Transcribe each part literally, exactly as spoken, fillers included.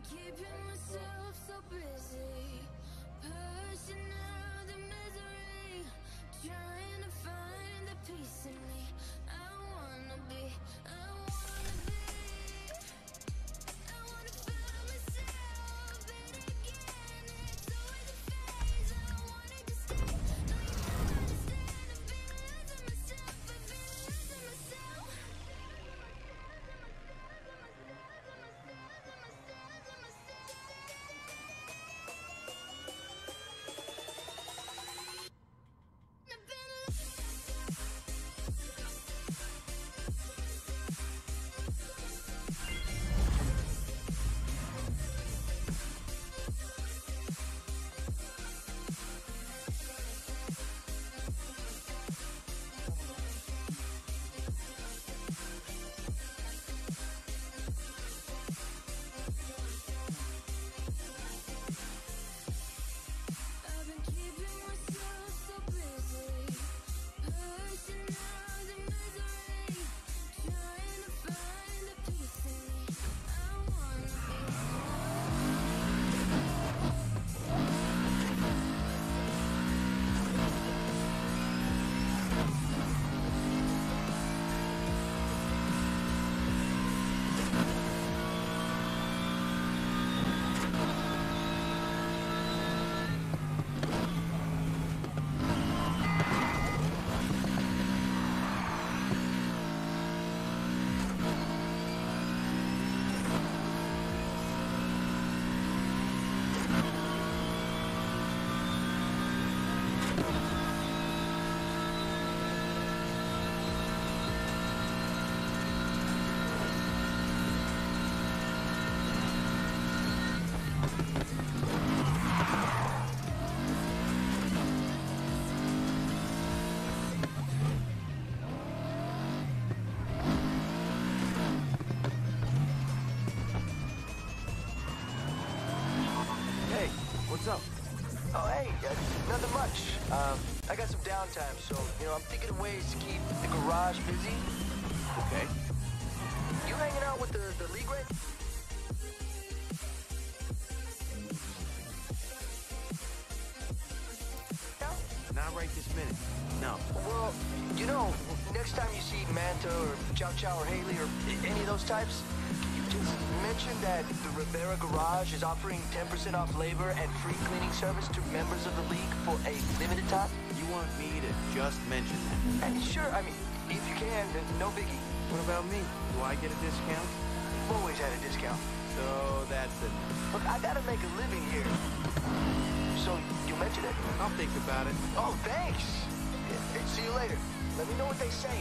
keeping myself so busy, pushing out the misery, trying to find the peace in me. I wanna be, I wanna be, I wanna find myself, but again, it's always a phase. I wanted to stay, no, you don't understand. I've been losing myself, I've been losing myself. I've been keeping myself so busy, pushing out the misery, trying to find the peace in me. I wanna be. Hey, what's up? Oh, hey, uh, nothing much. Um, I got some downtime, so, you know, I'm thinking of ways to keep the garage busy. Okay. You hanging out with the, the league right? Not right this minute. No. Well, you know, next time you see Manta or Chow Chow or Haley or any of those types, can you just mention that the Rivera Garage is offering ten percent off labor and free cleaning service to members of the league for a limited time? You want me to just mention that? And sure, I mean, if you can, then no biggie. What about me? Do I get a discount? Always had a discount. So that's it. Look, I gotta make a living here. So, you mention it? I'll think about it. Oh, thanks. Yeah, hey, see you later. Let me know what they say.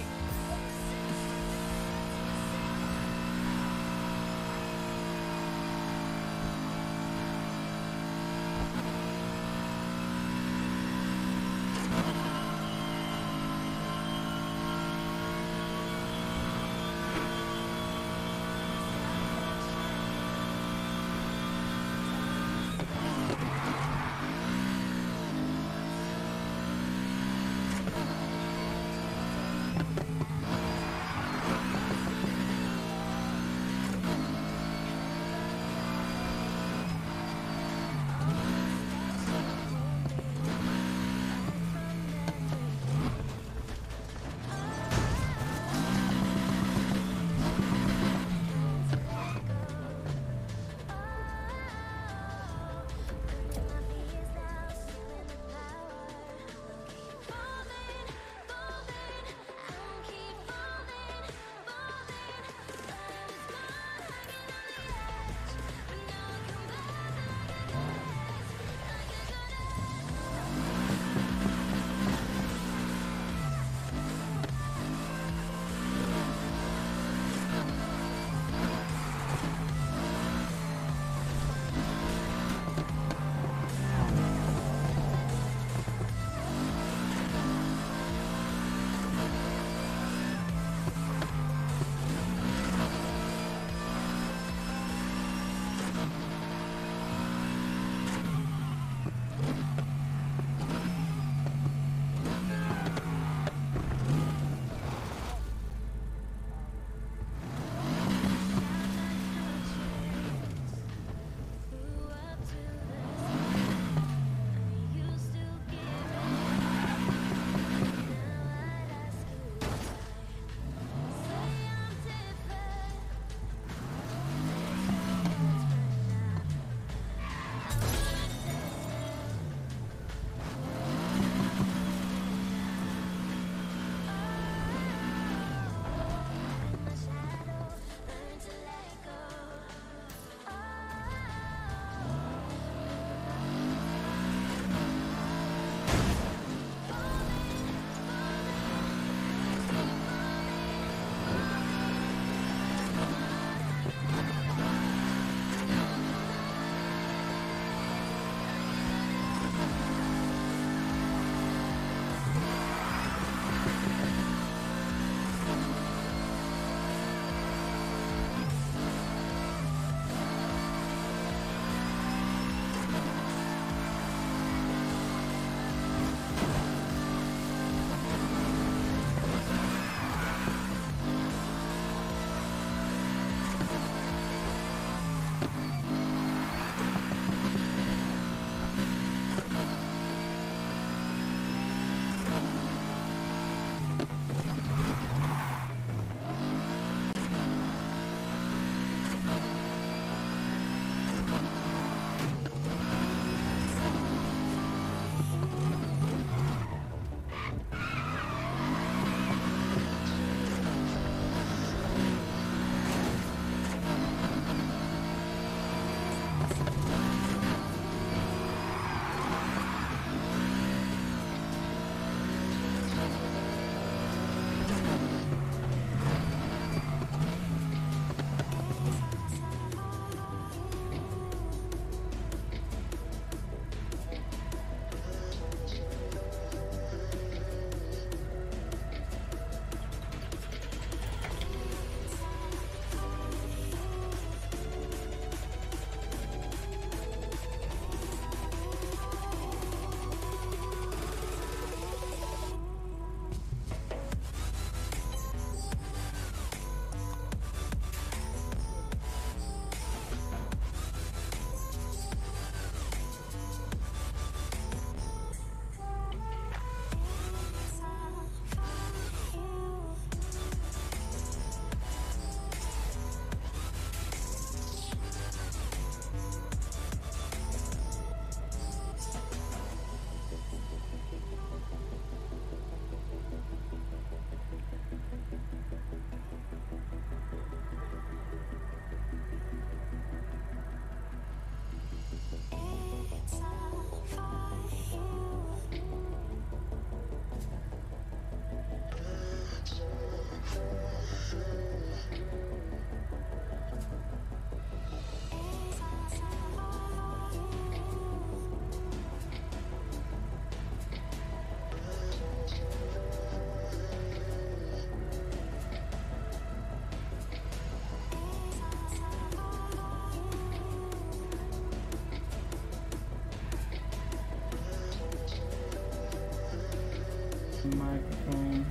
microphone.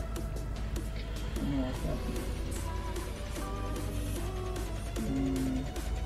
I don't know what's happening. Mm.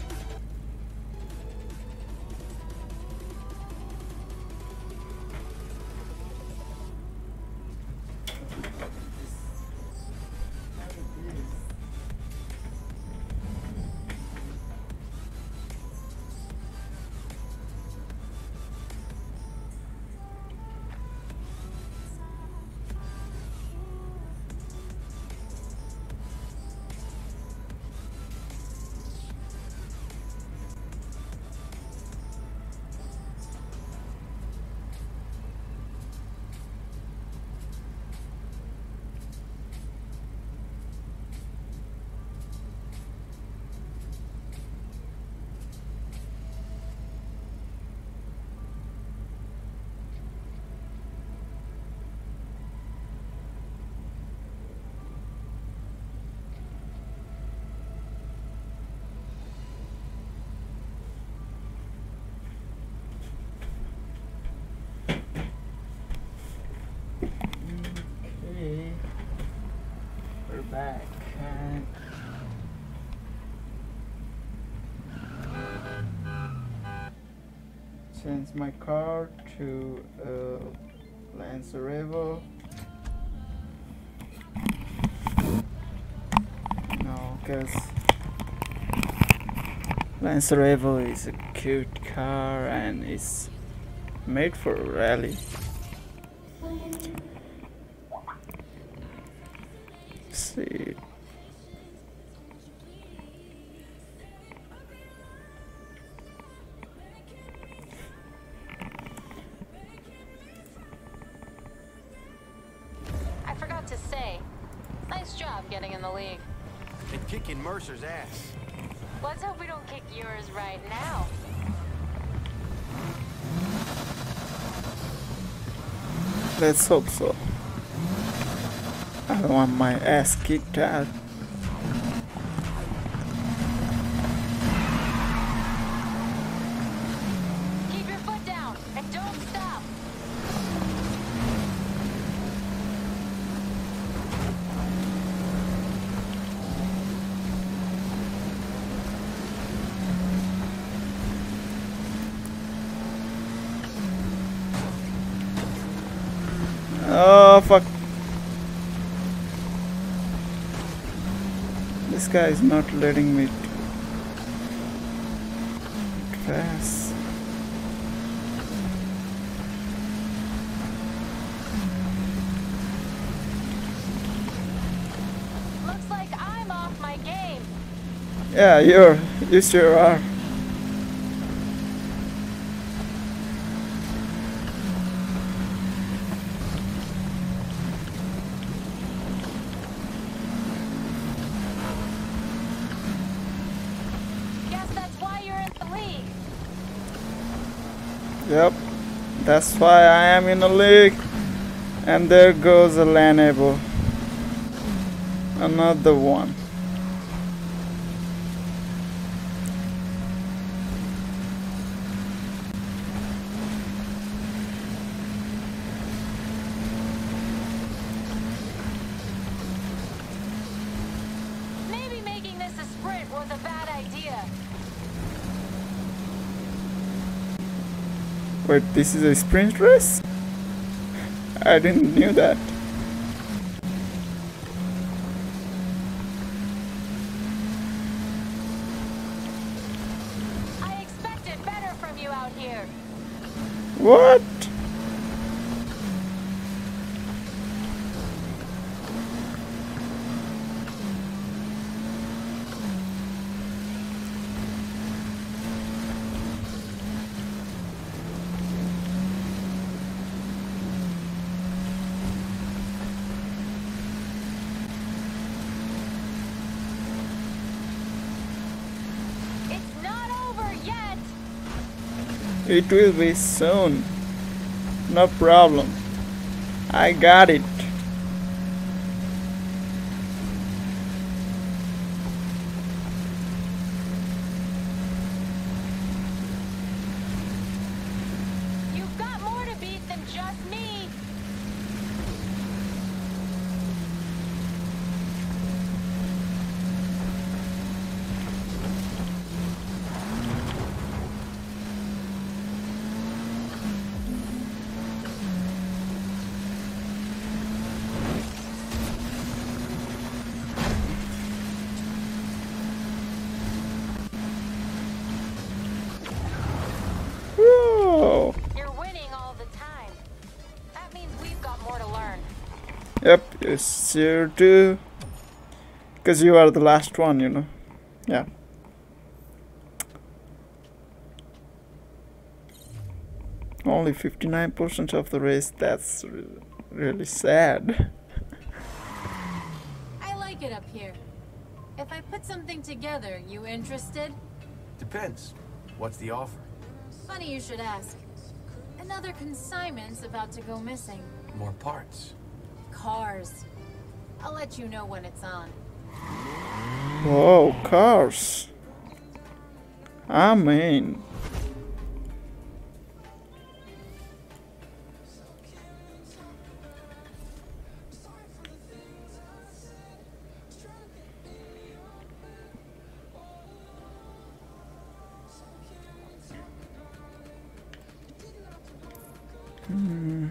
Okay, we're back. And change my car to uh, Lancer Evo. No, because Lancer Evo is a cute car and it's made for rally. See. I forgot to say, nice job getting in the league. And kicking Mercer's ass. Let's hope we don't kick yours right now. Let's hope so. I don't want my ass kicked out. Keep your foot down and don't stop. Oh fuck. This guy is not letting me fast. Looks like I'm off my game. Yeah, you're, you sure are. Guess that's why you're in the league. Yep, that's why I am in a league. And there goes a Lanable. Another one. Maybe making this a sprint was a bad idea. Wait, this is a sprint race? I didn't knew that. I expected better from you out here. What? It's not over yet. It will be soon. No problem. I got it. You've got more to beat than just me. It's your do. Because you are the last one, you know. Yeah. Only fifty-nine percent of the race. That's re really sad. I like it up here. If I put something together, you interested? Depends. What's the offer? Funny you should ask. Another consignment's about to go missing. More parts. Cars. I'll let you know when it's on. Whoa, cars. I mean. Hmm.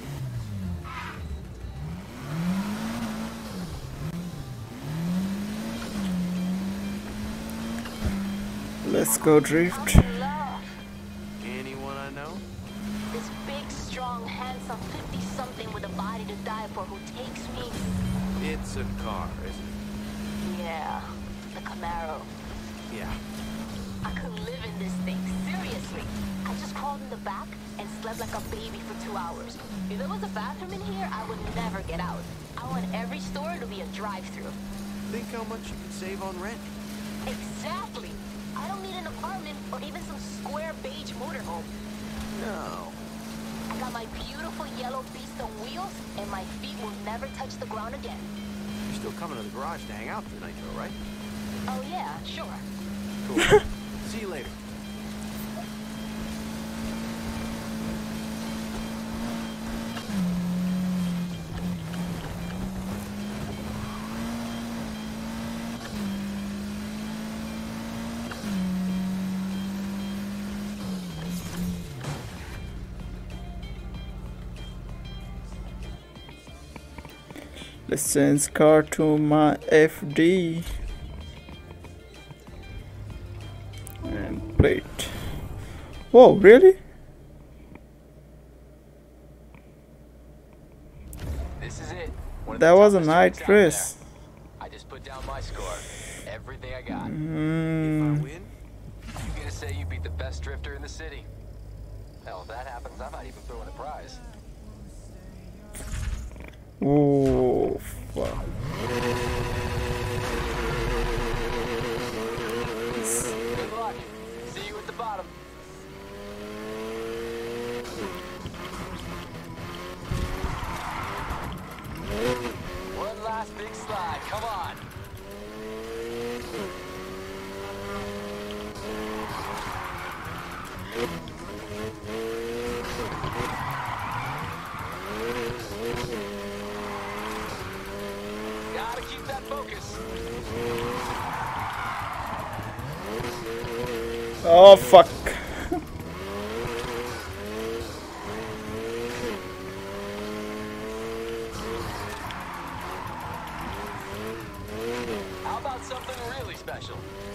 Let's go drift. Anyone I know? This big, strong, handsome fifty-something with a body to die for who takes me. It's a car, isn't it? Yeah, the Camaro. Yeah. I could live in this thing, seriously. I just crawled in the back and slept like a baby for two hours. If there was a bathroom in here, I would never get out. I want every store to be a drive-through. Think how much you could save on rent. Exactly. I don't need an apartment or even some square beige motorhome. No. I got my beautiful yellow beast on wheels, and my feet will never touch the ground again. You're still coming to the garage to hang out tonight, though, right? Oh yeah, sure. Cool. See you later. Let's change car to my F D and plate. Whoa, really? This is it. One of That the was a toughest night tricks out race. there. I just put down my score. Everything I got. Mm. If I win, You gonna say you beat the best drifter in the city? Hell, if that happens, I might even throw in a prize. Oh, fuck. Good luck. See you at the bottom. One last big slide. Come on. Gotta keep that focus. Oh, fuck. How about something really special?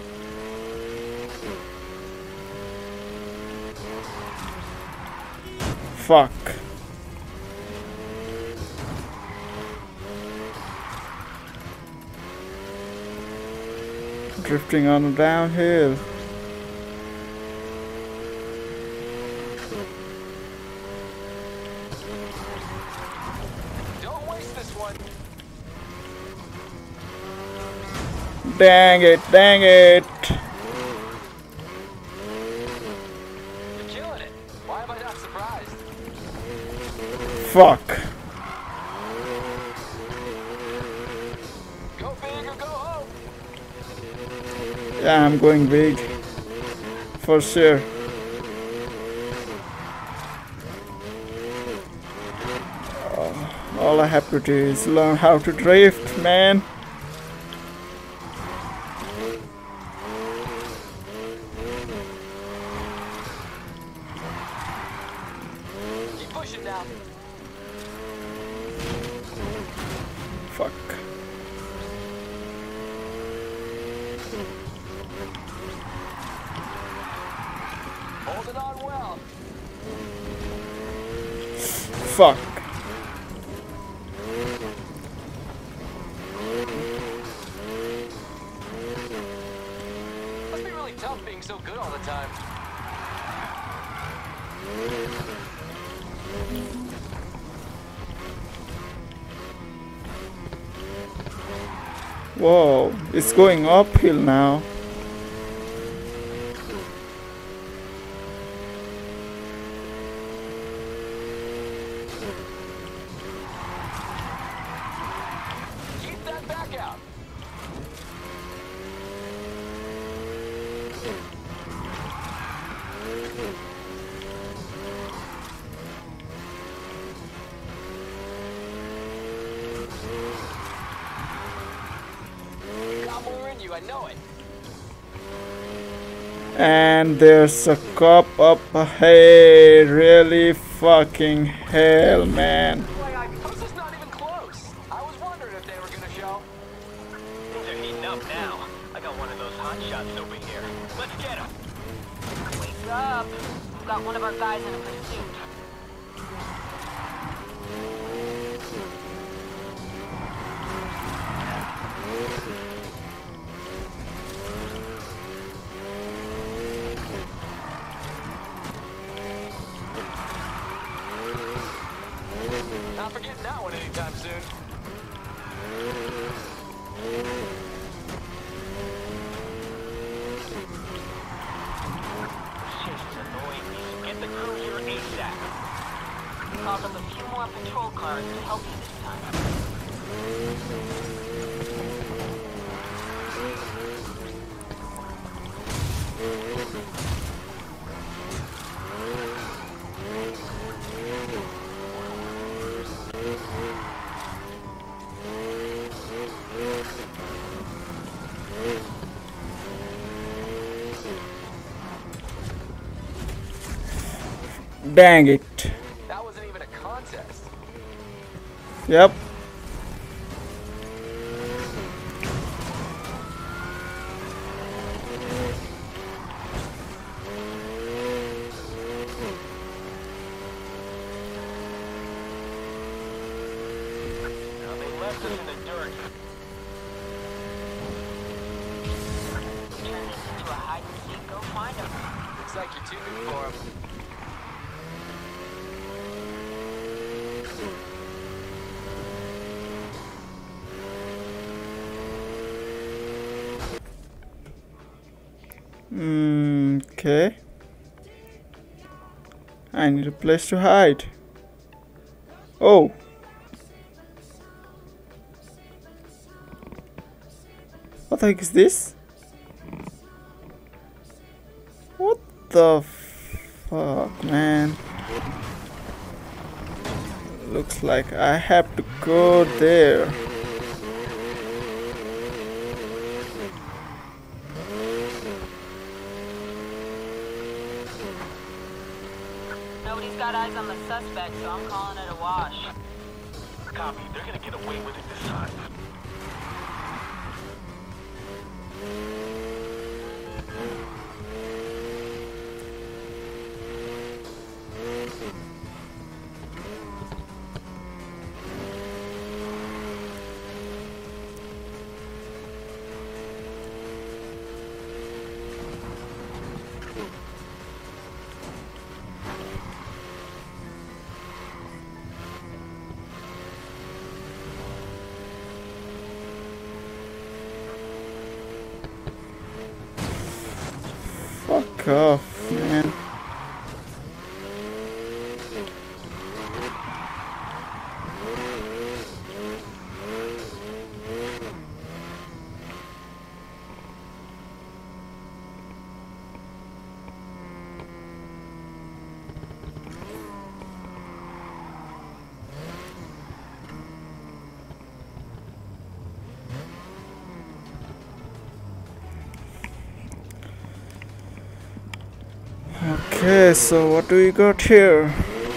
Fuck. Drifting on a downhill. Don't waste this one. Dang it, dang it. You're killing it. Why am I not surprised? Fuck. Go big or go home. Yeah, I'm going big. For sure. Oh, all I have to do is learn how to drift, man. Keep pushing now. Fuck. Holding on well. Fuck. tough being so good all the time. Whoa, it's going uphill now. Keep that back out. You got more in you, I know it. And there's a cop up ahead. Really fucking hell, man. This is not even close. I was wondering if they were gonna show. Things are heating up now. I got one of those hot shots over here. Let's get him. Wake up. We've got one of our guys in a pursuit. Not forgetting that one anytime soon. Shit is annoying me. Get the crew here ASAP. Called up a few more patrol cars to help you this time. Dang it. That wasn't even a contest. Yep. Now they left us in the dirt. Turn this into a hide and seek. Go find them. Looks like you're too good for 'em. Mm, okay. I need a place to hide. Oh. What the heck is this? What the fuck, man? Looks like I have to go there. Nobody's got eyes on the suspect, so I'm calling it a wash. Copy. They're gonna get away with it this time. Fuck off, man. Okay, so what do we got here?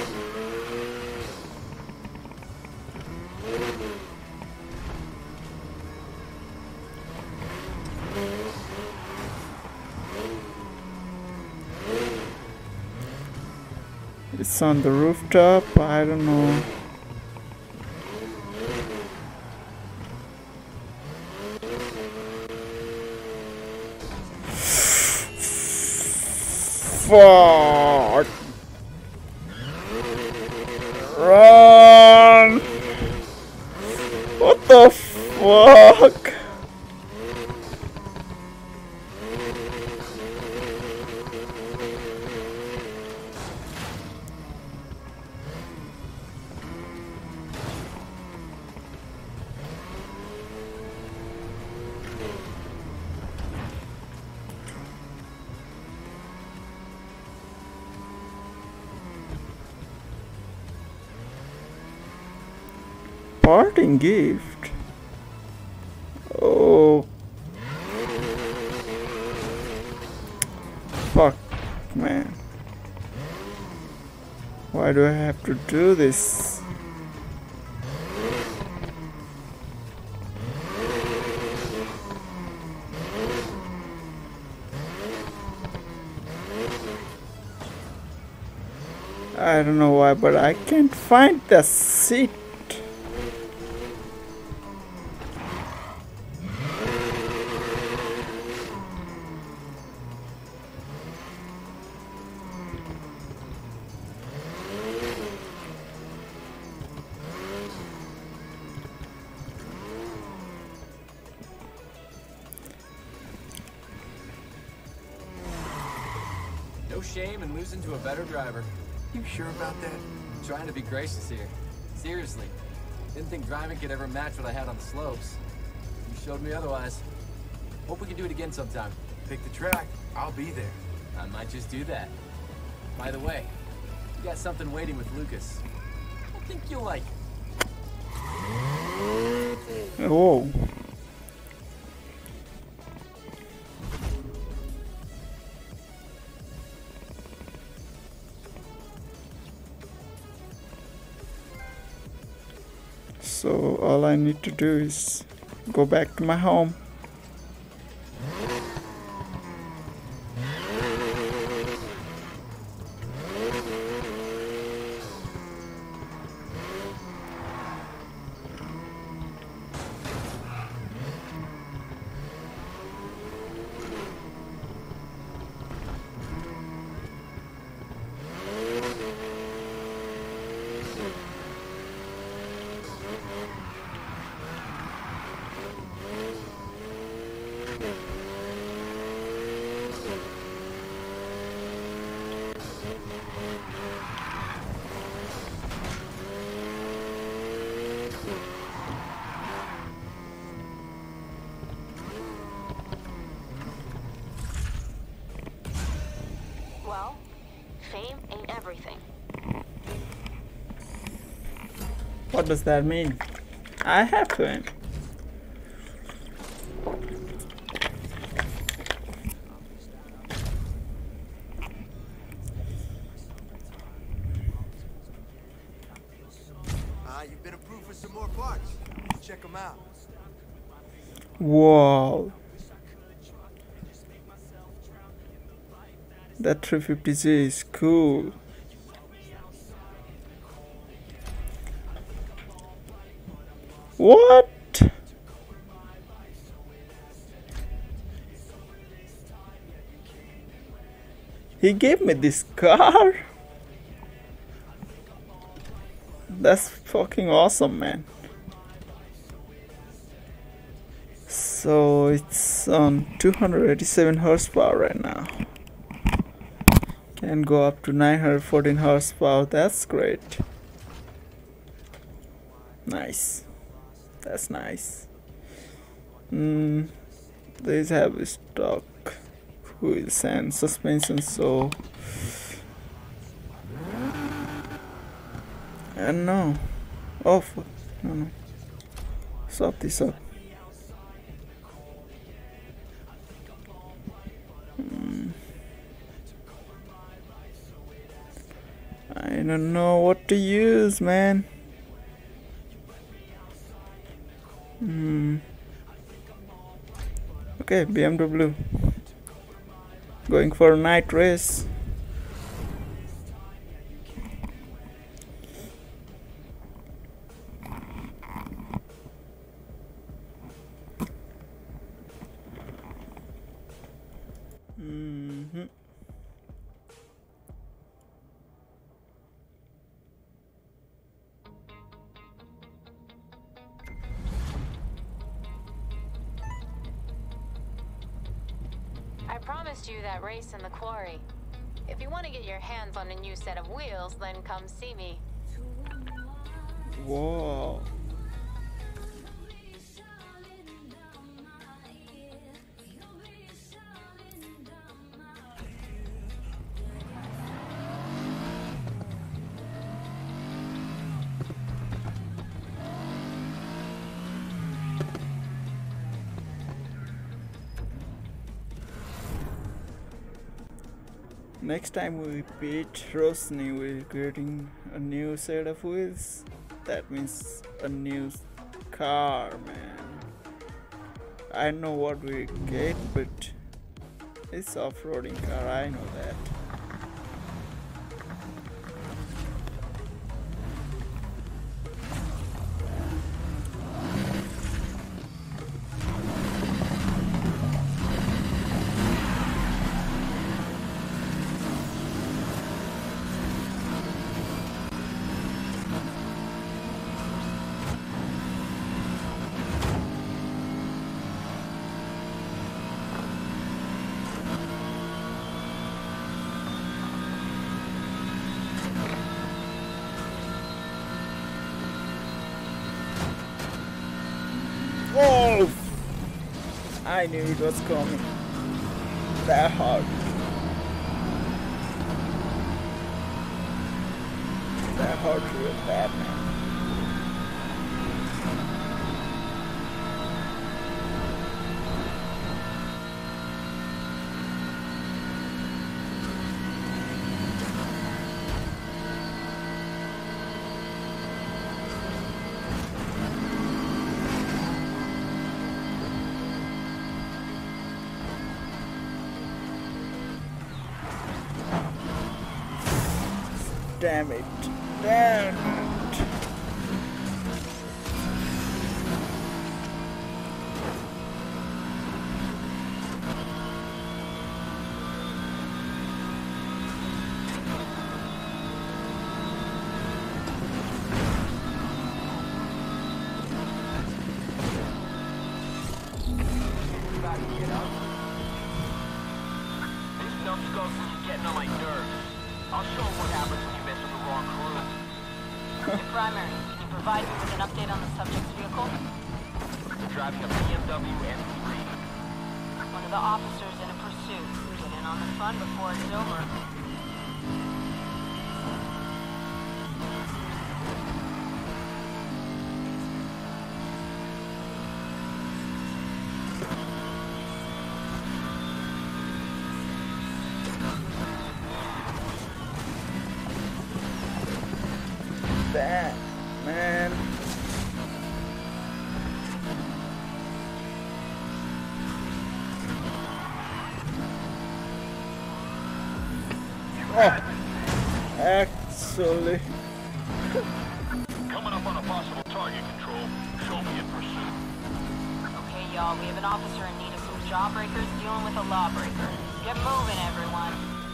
It's on the rooftop, I don't know. fuck? Run! What the fuck? Parting gift. Oh, fuck, man. Why do I have to do this? I don't know why, but I can't find the seat. No shame in losing to a better driver. You sure about that? I'm trying to be gracious here. Seriously. Didn't think driving could ever match what I had on the slopes. You showed me otherwise. Hope we can do it again sometime. Pick the track. I'll be there. I might just do that. By the way, you got something waiting with Lucas. I think you'll like it. Oh. So all I need to do is go back to my home. Well, fame ain't everything. What does that mean? I have fame. Uh, you've been approved for some more parts. Check them out. Wow. That three fifty Z is cool. What? He gave me this car? That's fucking awesome, man. So it's on two hundred eighty-seven horsepower right now. Can go up to nine hundred fourteen horsepower. That's great. Nice. That's nice. Mm, these have stock wheels and suspension, so I don't know. Oh, fuck. No, no. Stop this up. Mm. I don't know what to use, man. Hmm. Okay, B M W. Going for a night race. Mm-hmm. promised you that race in the quarry. If you want to get your hands on a new set of wheels, then come see me. Whoa. Next time we beat Rosny, we're getting a new set of wheels. That means a new car, man. I know what we get, but it's off-roading car, I know that. Oh! I knew it was coming. That hard. That hard real bad, man. Damn it. Damn it. About to get up. This numbskull's getting on my nerves. I'll show him what happens when you mess with the wrong crew. Your primary, can you provide me with an update on the subject's vehicle? They're driving a B M W M three. One of the officers in a pursuit. Get in on the fun before it's over. That, man. Oh, actually. Coming up on a possible target control. Show me in pursuit. Okay, y'all, we have an officer in need of some jawbreakers dealing with a lawbreaker. Get moving, everyone.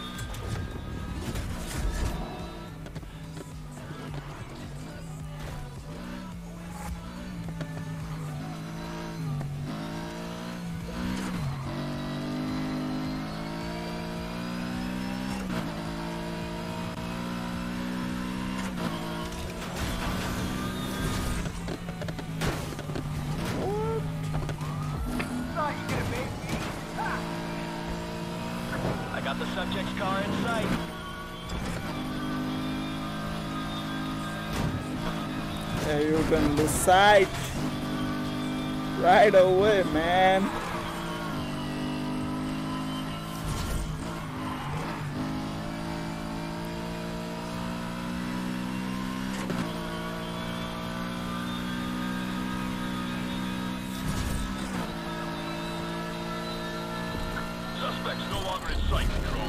I got the subject's car in sight. Yeah, you're gonna lose sight right away, man. Suspect's no longer in sight control.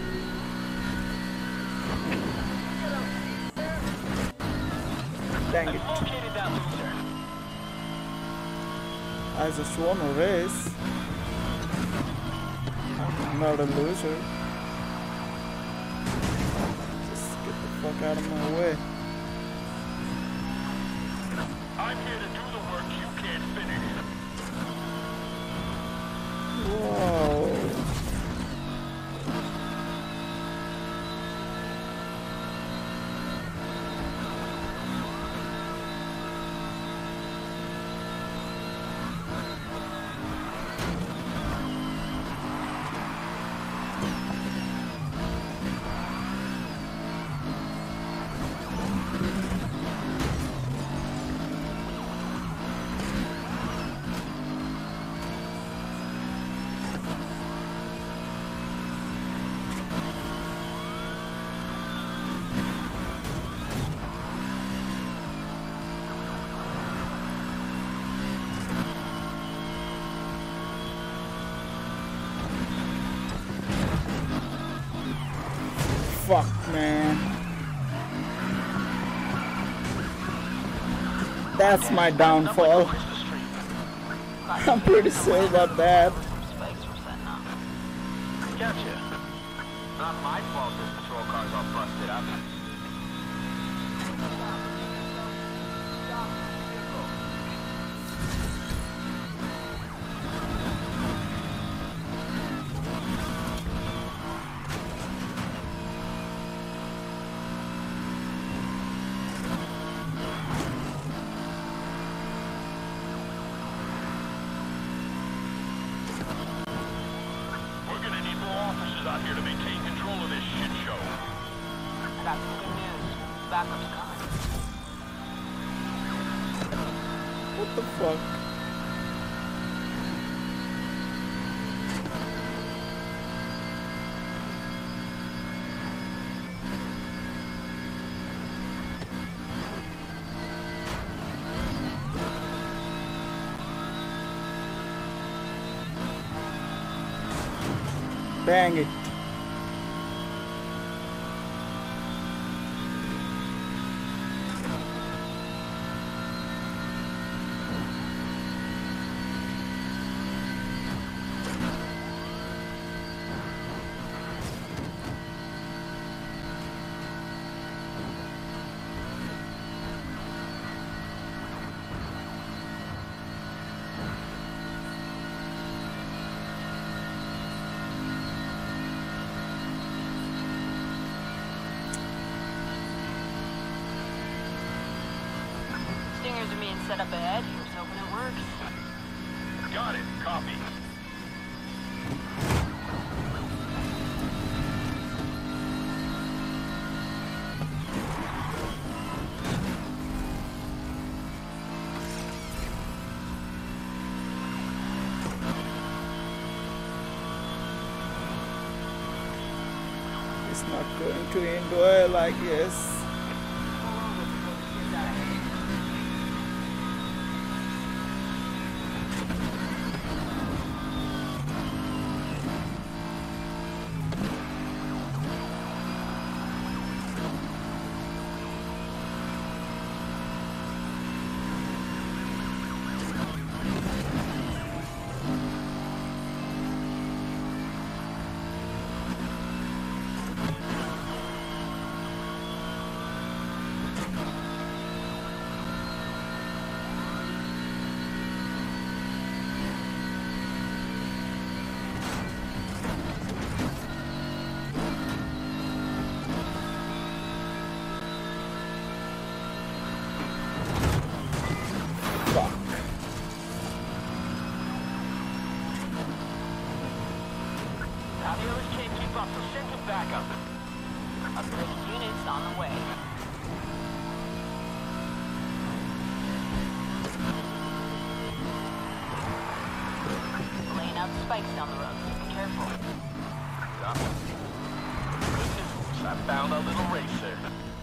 Dang I've it. located that loser. I just wanna race. I'm not a loser. Just get the fuck out of my way. I'm here to do the work you can't finish. Whoa. Fuck, man. That's my downfall. I'm pretty sure about that. Gotcha. Not my fault this patrol car's all busted up. Out here to maintain control of this shit show. I got some good news. Backup's coming. What the fuck? Bang it. Stingers are being set up ahead. Here's hoping it works. Got it. Copy. It's not going to end well, I guess. Backup. Upgraded units on the way. Laying out spikes down the road. Be careful. Good news. I found a little racer.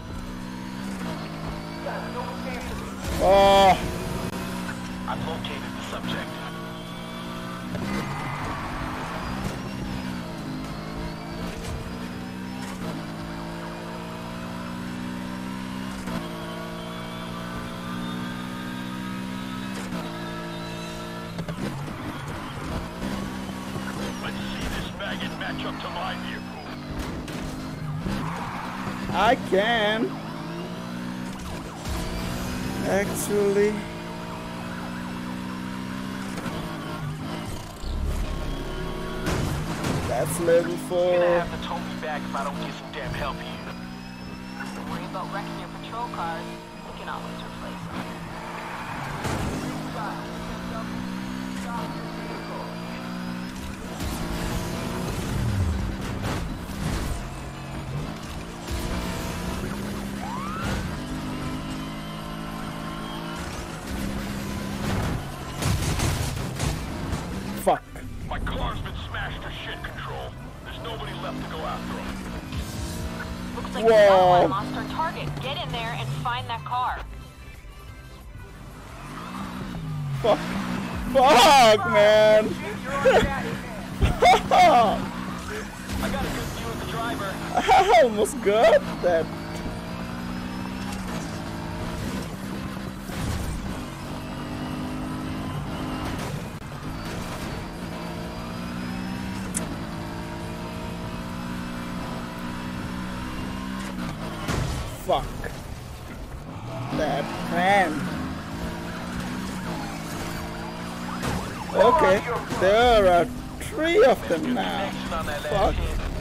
Oh, I've located the subject. Match up to my vehicle. I can. Actually. That's level four. You're gonna have to tow me back if I don't get some damn help here. Don't worry about wrecking your patrol cars. We can always replace them. Fuck. My car's been smashed to shit, Control. There's nobody left to go after him. Looks like Whoa. the Hellboy lost our target. Get in there and find that car. Fuck. Fuck, man. I got a good view of the driver. I almost got that. Fuck. That man. Okay, there are three of them now. Fuck.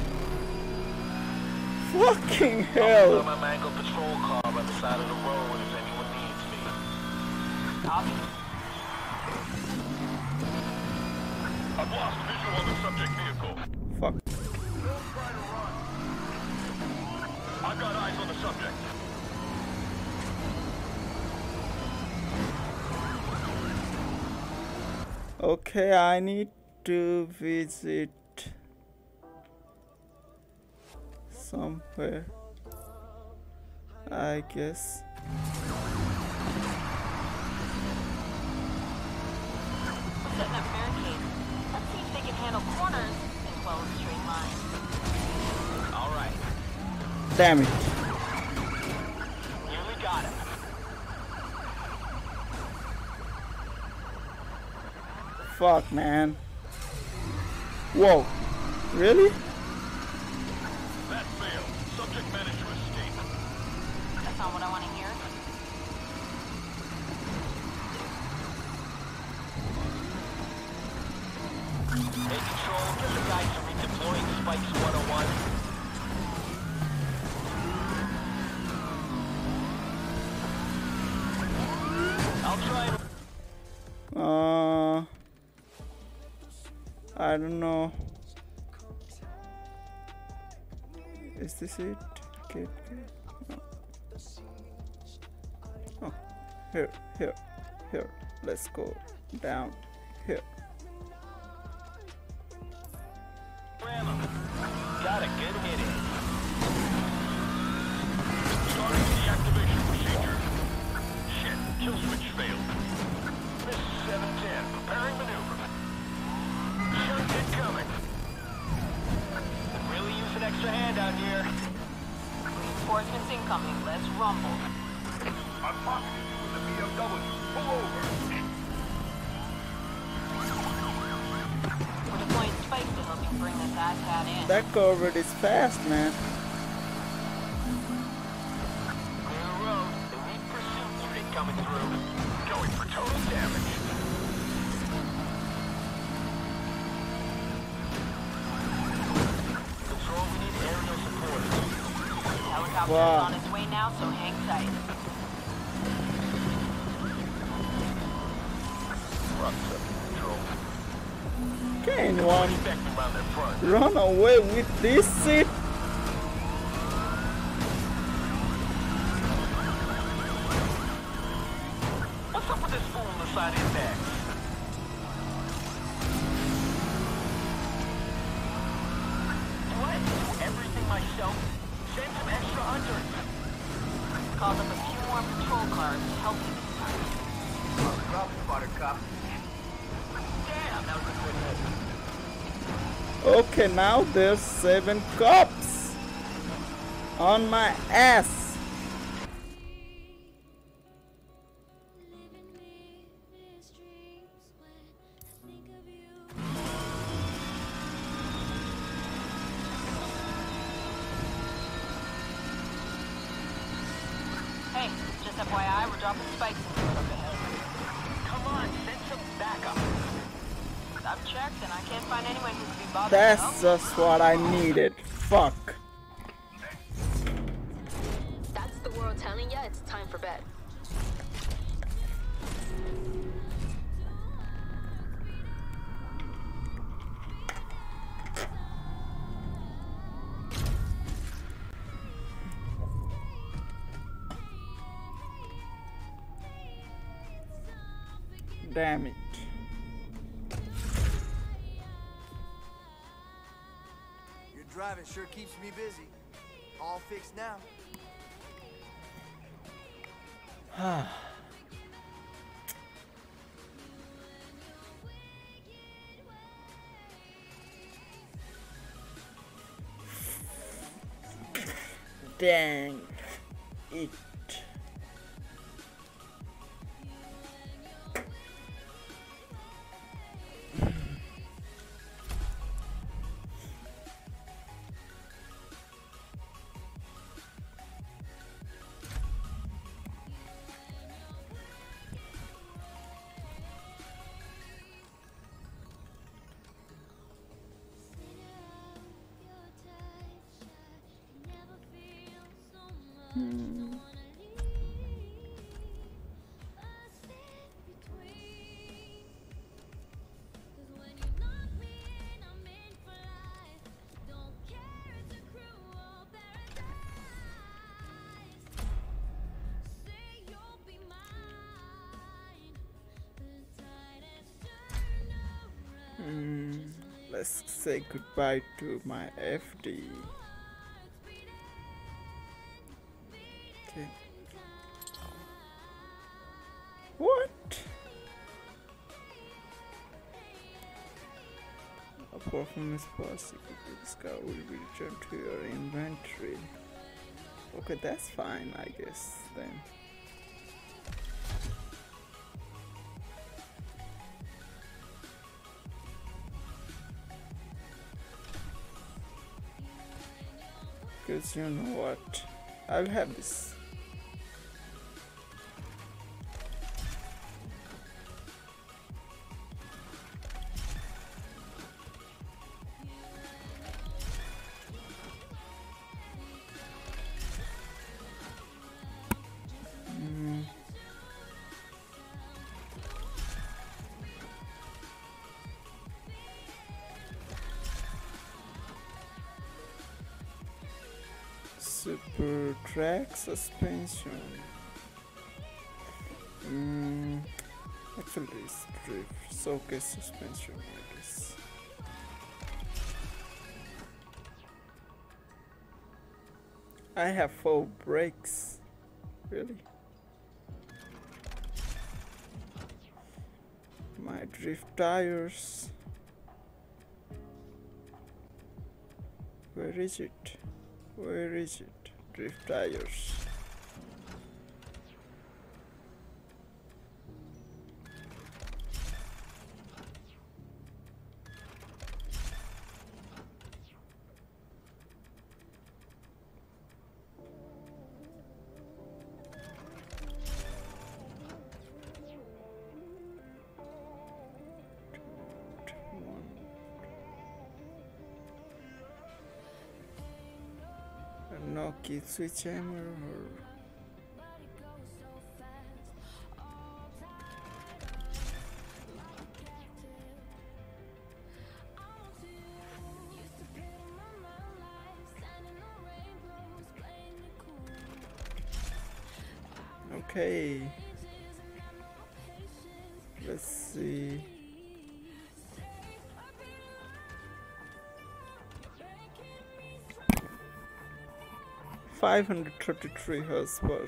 Fucking hell. I'm a mangled patrol car by the side of the road if anyone needs me. Copy. I've lost visual on the subject vehicle. Fuck. I've got eyes on the subject. Okay, I need to visit somewhere, I guess. Setting up barricades. Let's see if they can handle corners as well as straight lines. All right. Damn it. Nearly got him. Fuck, man. Whoa. Really? That failed. Subject managed to escape. That's not what I want to hear. Hey, Control, get the guys to redeploying Spikes one oh one. I'll try and... Uh, I don't know. Is this it? Okay. No. Oh, here, here, here. Let's go down here. Ram him. Got a good hit in. Starting deactivation procedure. Shit, kill switch failed. Miss seven ten, preparing maneuver. Shunt incoming. Really use an extra hand out here. Reinforcements incoming. Let's rumble. I'm pocketing you with the B M W. Pull over. We're deploying spikes to help you bring this asshat in. That Corvette is fast, man. Clear the road. Elite pursuit unit coming through. Going for total damage. Control, we need aerial support. Helicopter Wow. is on its way now, so hang tight. Trucks up control. Can anyone Back around their front. run away with this seat? What's up with this fool on the side of his neck? Do I have to do everything myself? Send some extra hunters. Called up a few more patrol cars to help you this time. Drop it, Buttercup. Damn, that was a good hit. Okay, now there's seven cops on my ass. Hey, just F Y I, we're dropping spikes in the road up ahead. Come on, send some backup. I've checked and I can't find anyone who could be bothered. That's just what I needed. Fuck. That's the world telling ya it's time for bed. Damn it. Your driving sure keeps me busy. All fixed now. Dang it. Hmm. Hmm. Let's say goodbye to my F D. Okay. What? A performance pass this car will be returned to your inventory. Okay, that's fine, I guess then. Because you know what? I'll have this. Mm. Super track suspension. Mm. Actually, it's drift showcase suspension, I guess. I have four brakes. Really? My drift tires. Where is it? Where is it? Drift tires. No key switch hammer or okay. Let's see. five hundred thirty-three horsepower.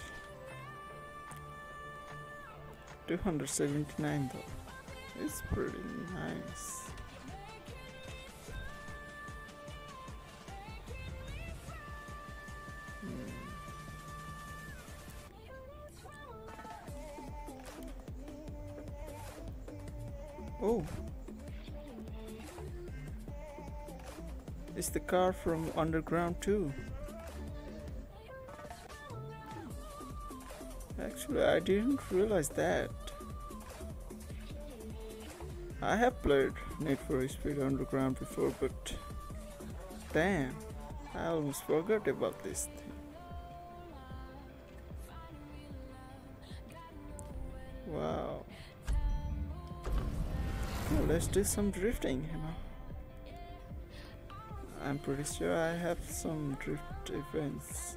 two hundred seventy-nine though. It's pretty nice. Hmm. Oh. It's the car from Underground too. Actually, I didn't realize that. I have played Need for Speed Underground before, but damn, I almost forgot about this thing. Wow. Cool, let's do some drifting, you know. I'm pretty sure I have some drift events.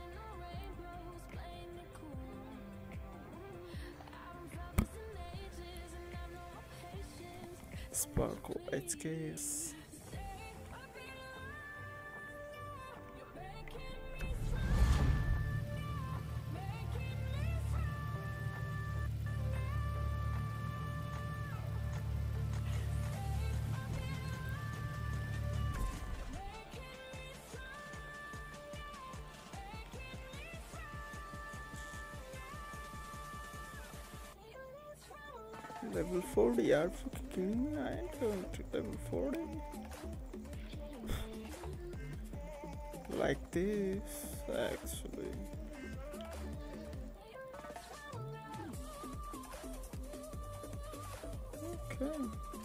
Sparkle H K S. Level forty, are you fucking kidding me? I ain't going to level forty. Like this, actually. Okay.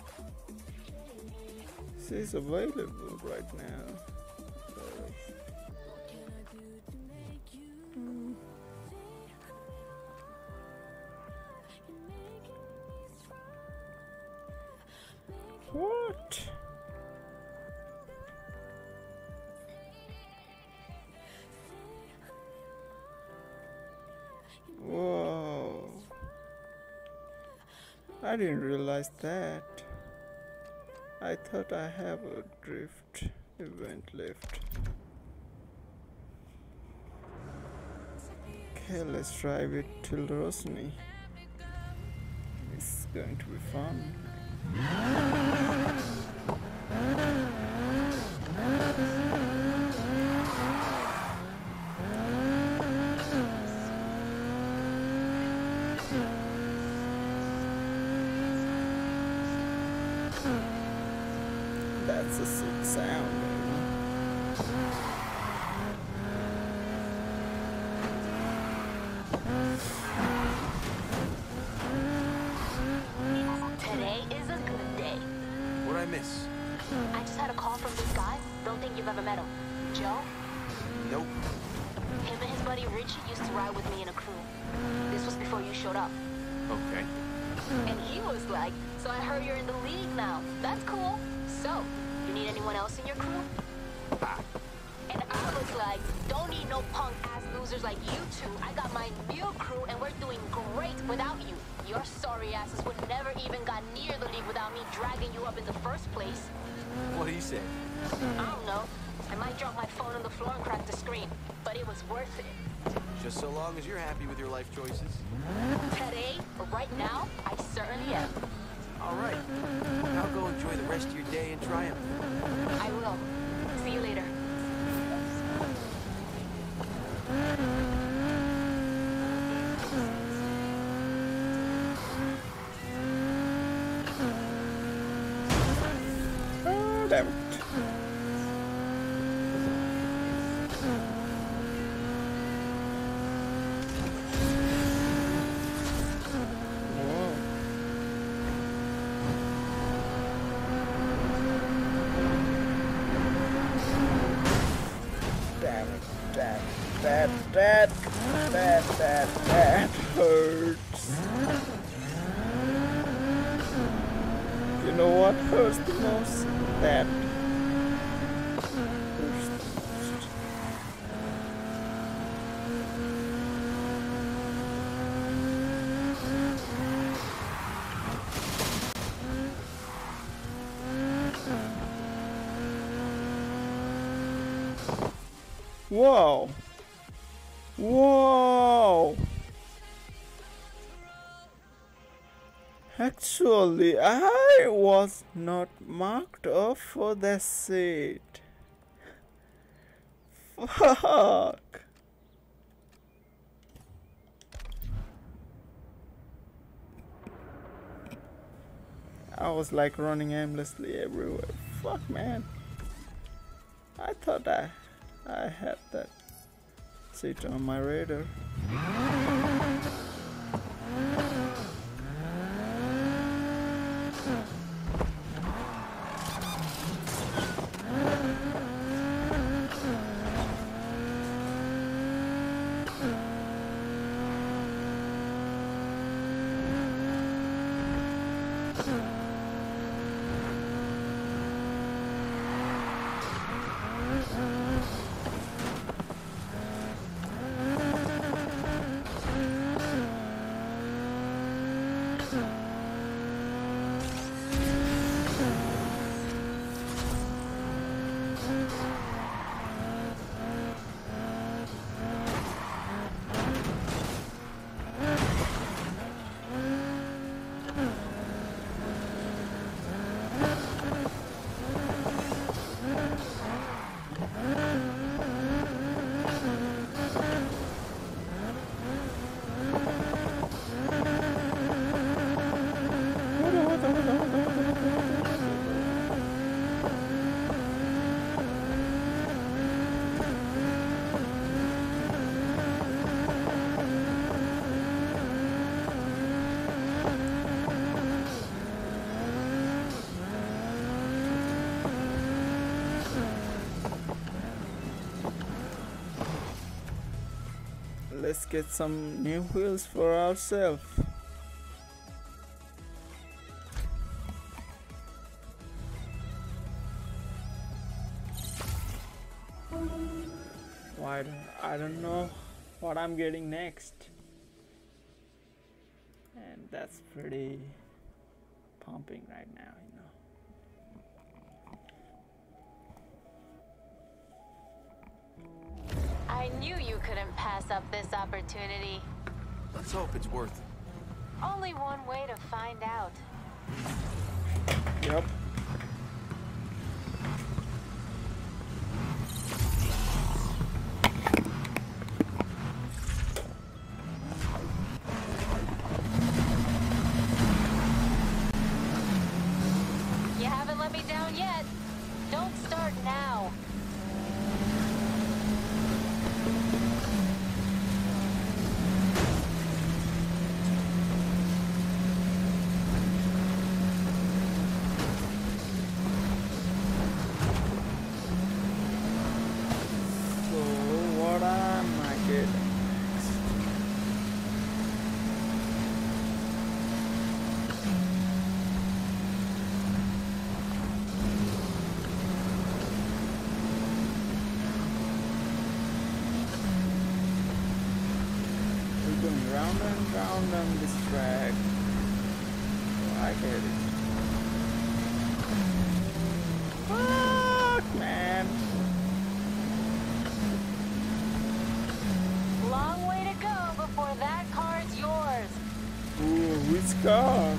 This is available right now. Hmm. What? Whoa. I didn't realize that. I thought I have a drift event left. Okay, let's drive it till Rosny. It's going to be fun. That's a sick sound, Today is a good day. What'd I miss? I just had a call from this guy. Don't think you've ever met him. Joe? Nope. Him and his buddy Richie used to ride with me in a crew. This was before you showed up. Okay. And he was like, so I heard you're in the league now. That's cool. So, you need anyone else in your crew? Ah. And I was like, don't need no punk-ass losers like you two. I got my new crew and we're doing great without you. Your sorry asses would never even got near the league without me dragging you up in the first place. What do you say? I don't know. I might drop my phone on the floor and crack the screen, but it was worth it. Just so long as you're happy with your life choices. Today, or right now, I certainly am. All right. Now go enjoy the rest of your day in triumph. I will. See you later. Oh, damn it. That, that, that, that, that hurts. You know what hurts the most? That hurts the most. Whoa! Whoa! Actually, I was not marked off for that seat. Fuck! I was like running aimlessly everywhere. Fuck, man. I thought I I had that seat on my radar. let's get some new wheels for ourselves. Why do- I don't know what I'm getting next, and that's pretty pumping right now, you know. I knew you couldn't pass up this opportunity. Let's hope it's worth it. Only one way to find out. Yep. You haven't let me down yet. Don't start now. So what am I getting next? We're going round and round on this track. I get it. Fuck, man. Long way to go before that car's yours. Ooh, which car?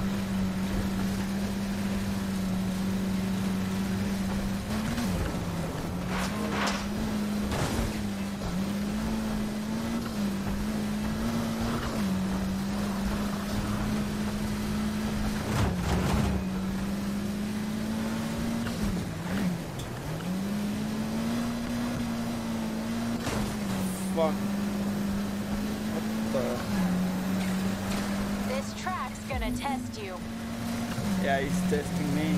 Fuck. What the? This track's gonna test you. Yeah, he's testing me.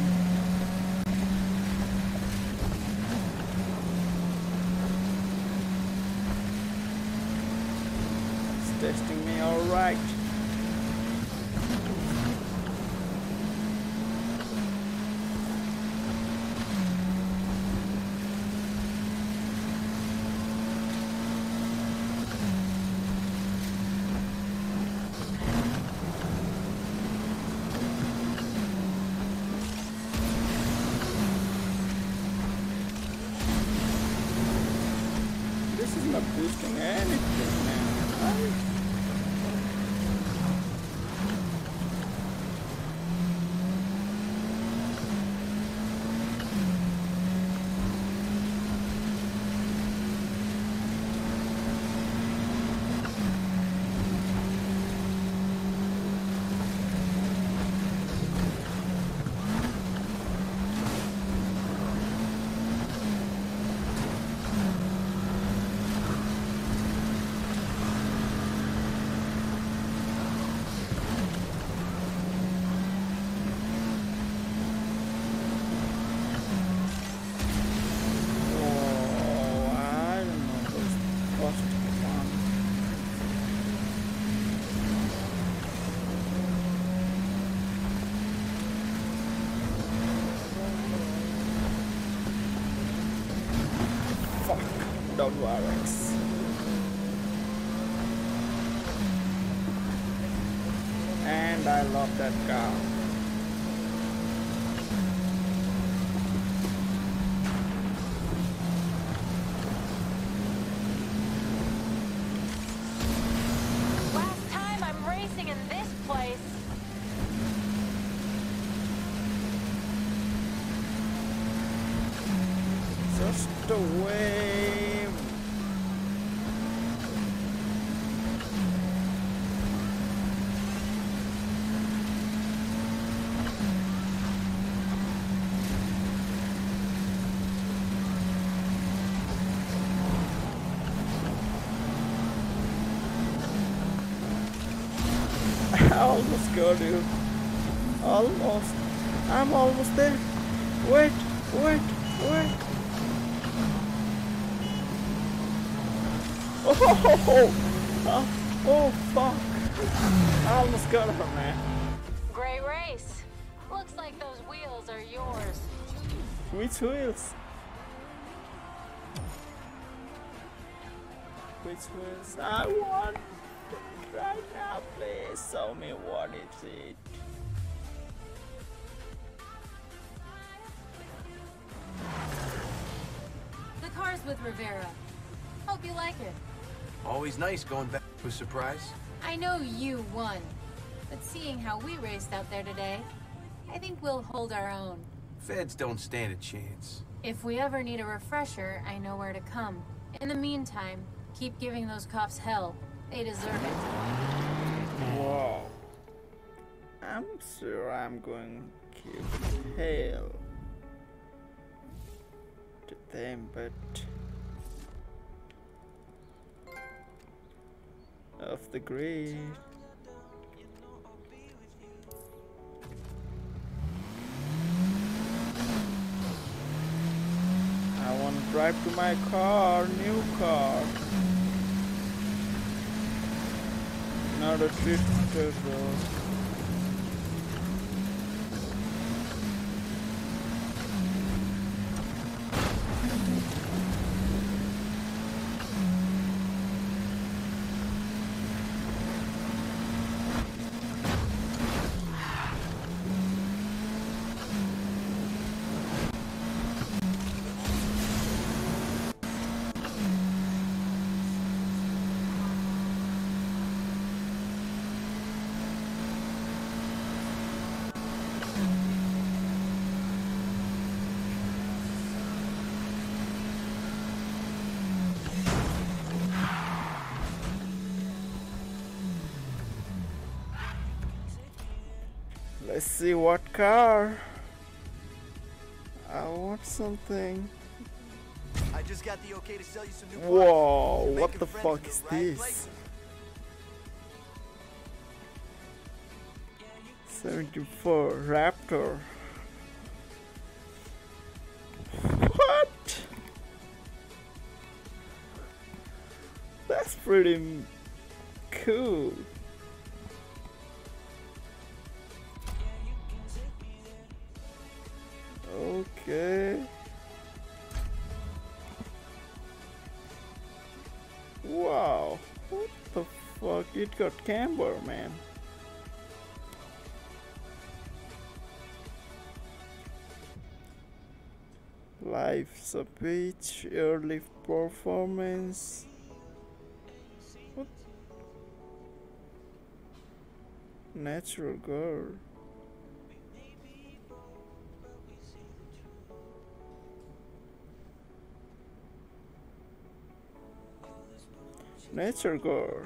He's testing me, alright. This is not boosting anything, man. Oh, I don't know those first one. Fuck, don't worry. And I love that car. Last time I'm racing in this place. Just a wave. I almost got you. Almost. I'm almost there. Wait, wait, wait. Oh, ho, ho, ho. Oh, oh fuck. I almost got her, man. Great race. Looks like those wheels are yours. Which wheels? Which wheels? I want it right now, please. Show me what is it. The car's with Rivera. Hope you like it. Always nice going back to a surprise. I know you won, but seeing how we raced out there today, I think we'll hold our own. Feds don't stand a chance. If we ever need a refresher, I know where to come. In the meantime, keep giving those cops hell. They deserve it. Wow. I'm sure I'm going to give hell to them, but of the great. I want to drive to my car, new car. Not a drifter though. Let's see what car. I want something. I just got the okay to sell you some new Whoa, You're what making the friends fuck in is the right this? places. seventy-four Raptor. What? That's pretty m- cool. Okay. Wow. What the fuck? It got camber, man. Life's a beach, airlift performance. What? Natural girl. Nature girl.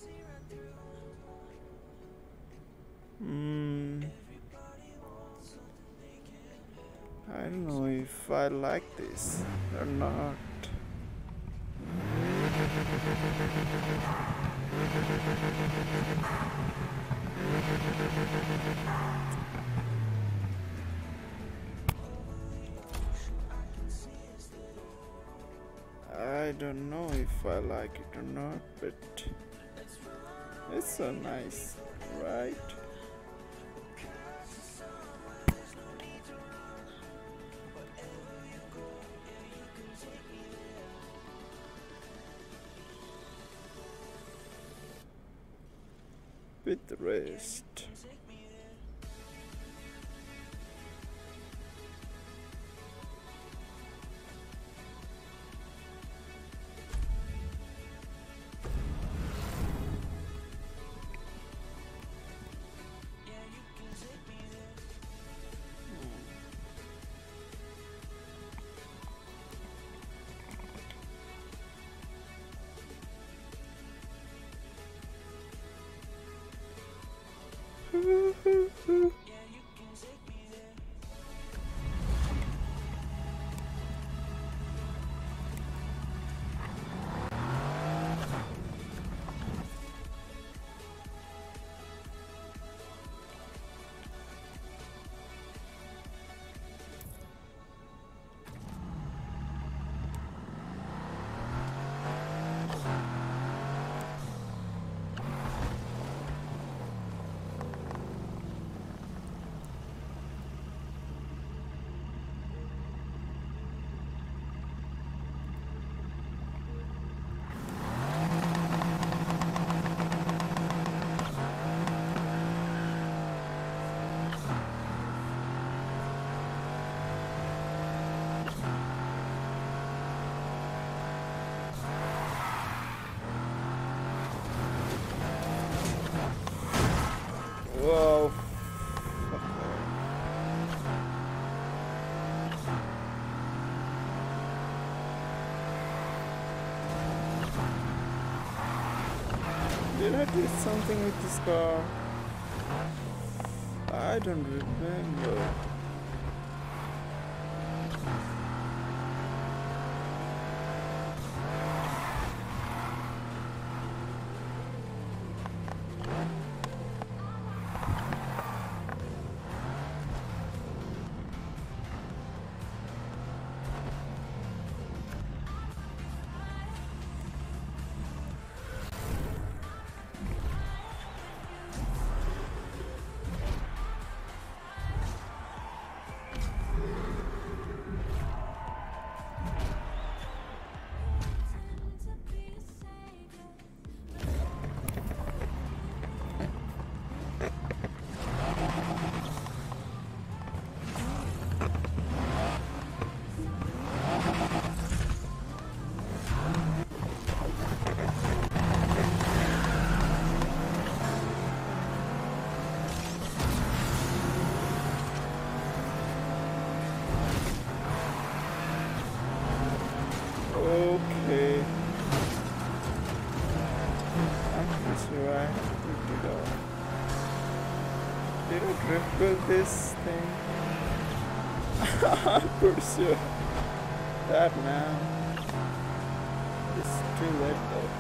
Hmm. I don't know if I like this or not. I don't know if I like it or not, but it's so nice, right? With the rest. Hmm. Did I do something with this car? I don't remember. Okay. I'm pretty sure I picked it up. Did I drift with this thing? I'm pretty sure that now. It's too late though.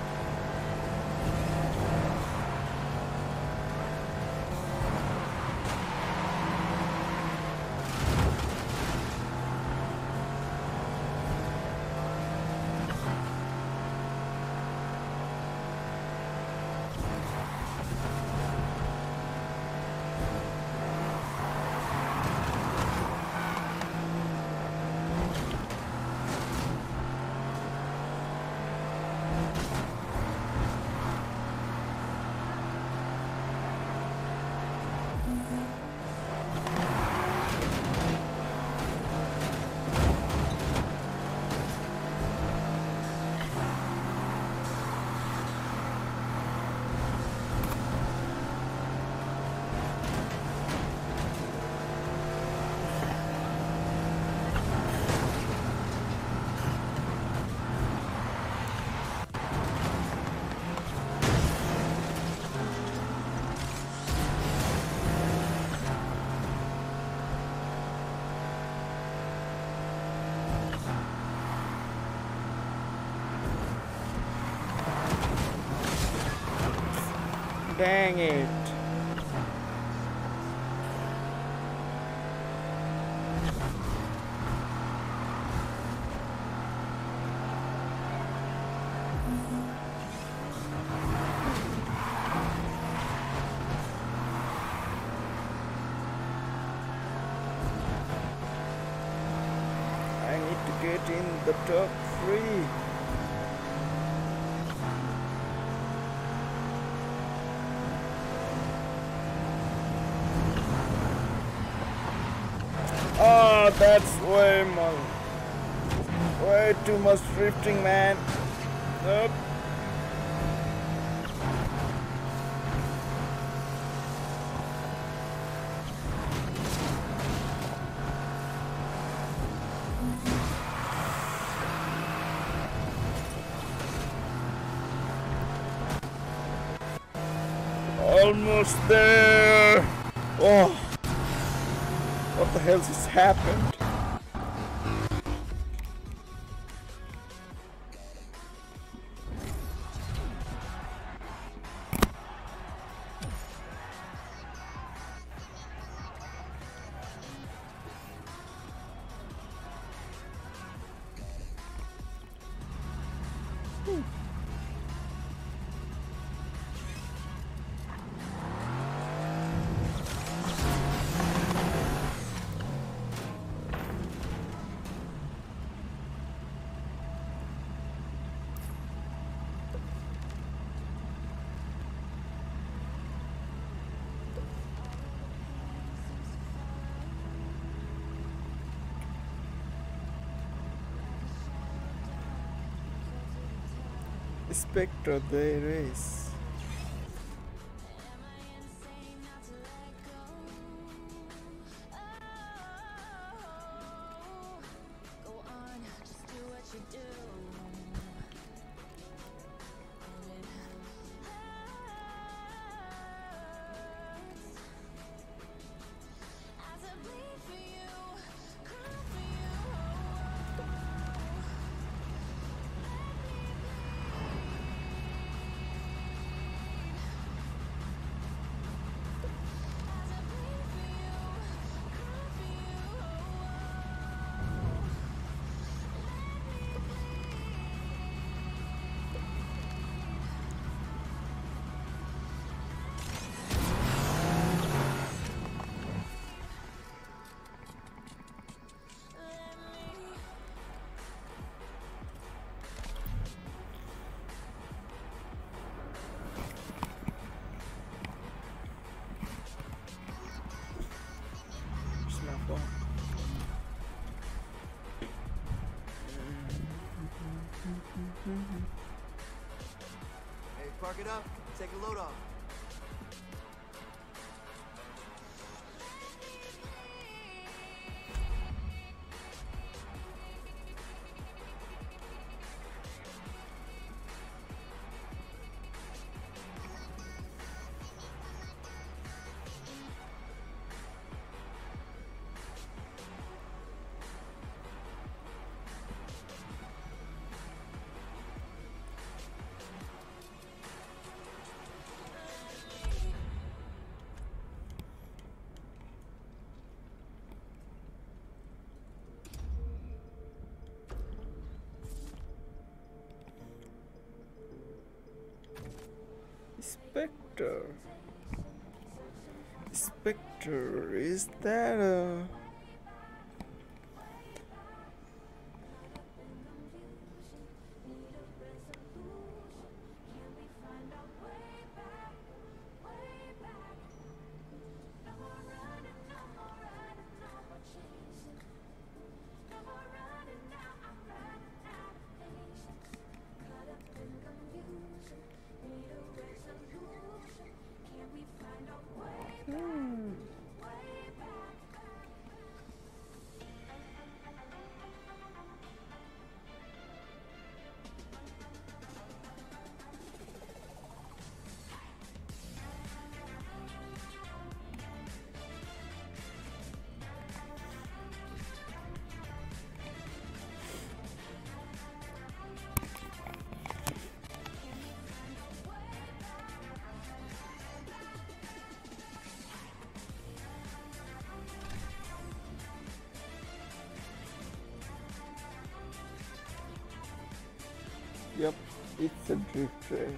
Dang it. I need to get in the top three. Oh, that's way more, way too much drifting, man. Nope. Almost there. Oh. What the hell just happened? Hmm. Spectre there is. Park it up. Take a load off. Spectre. Spectre, is that a... Hmm. Yep, it's a drift train.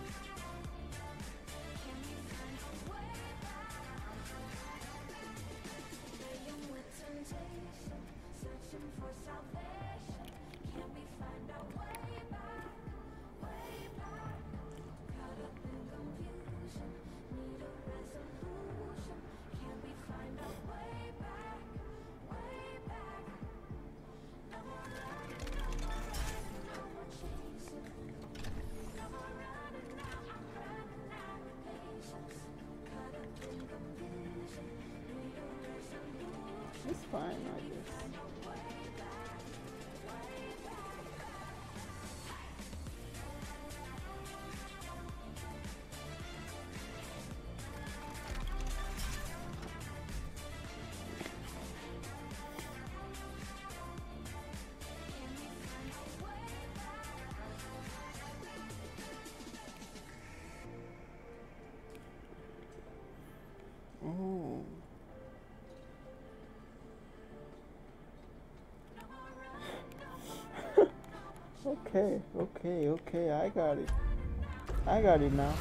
It's fine, I guess. Oh. Okay, okay, okay, I got it. I got it now.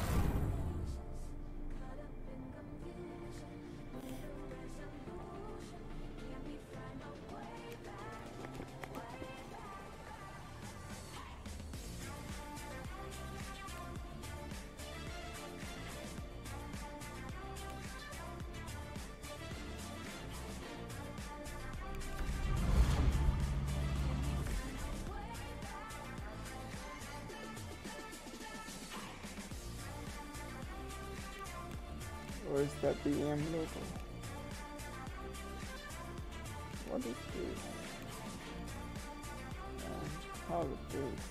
Or is that the M logo? What is this? And how is this?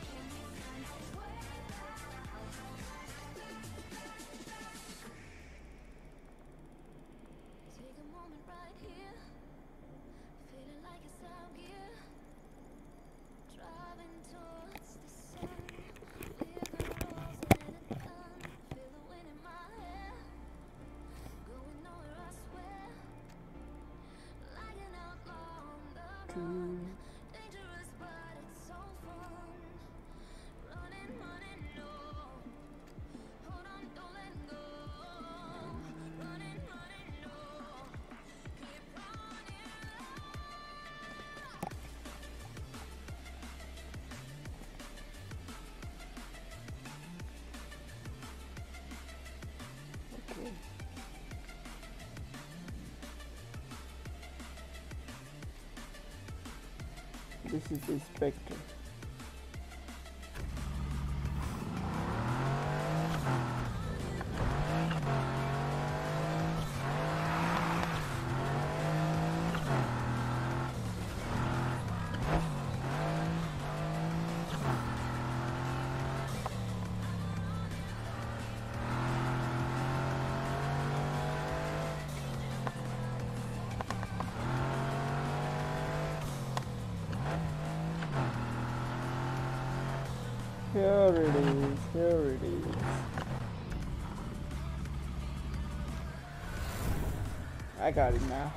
Take a moment right here, feeling like it's out here, driving towards the sun, clear the roads, let it done, feel the wind in my hair, going nowhere I swear, like an outlaw on the run, dangerous but it's so fun, running, running low, hold on, don't let go, running, running low, keep running low. Okay. This is the Spectre. Here it is, here it is. I got it now.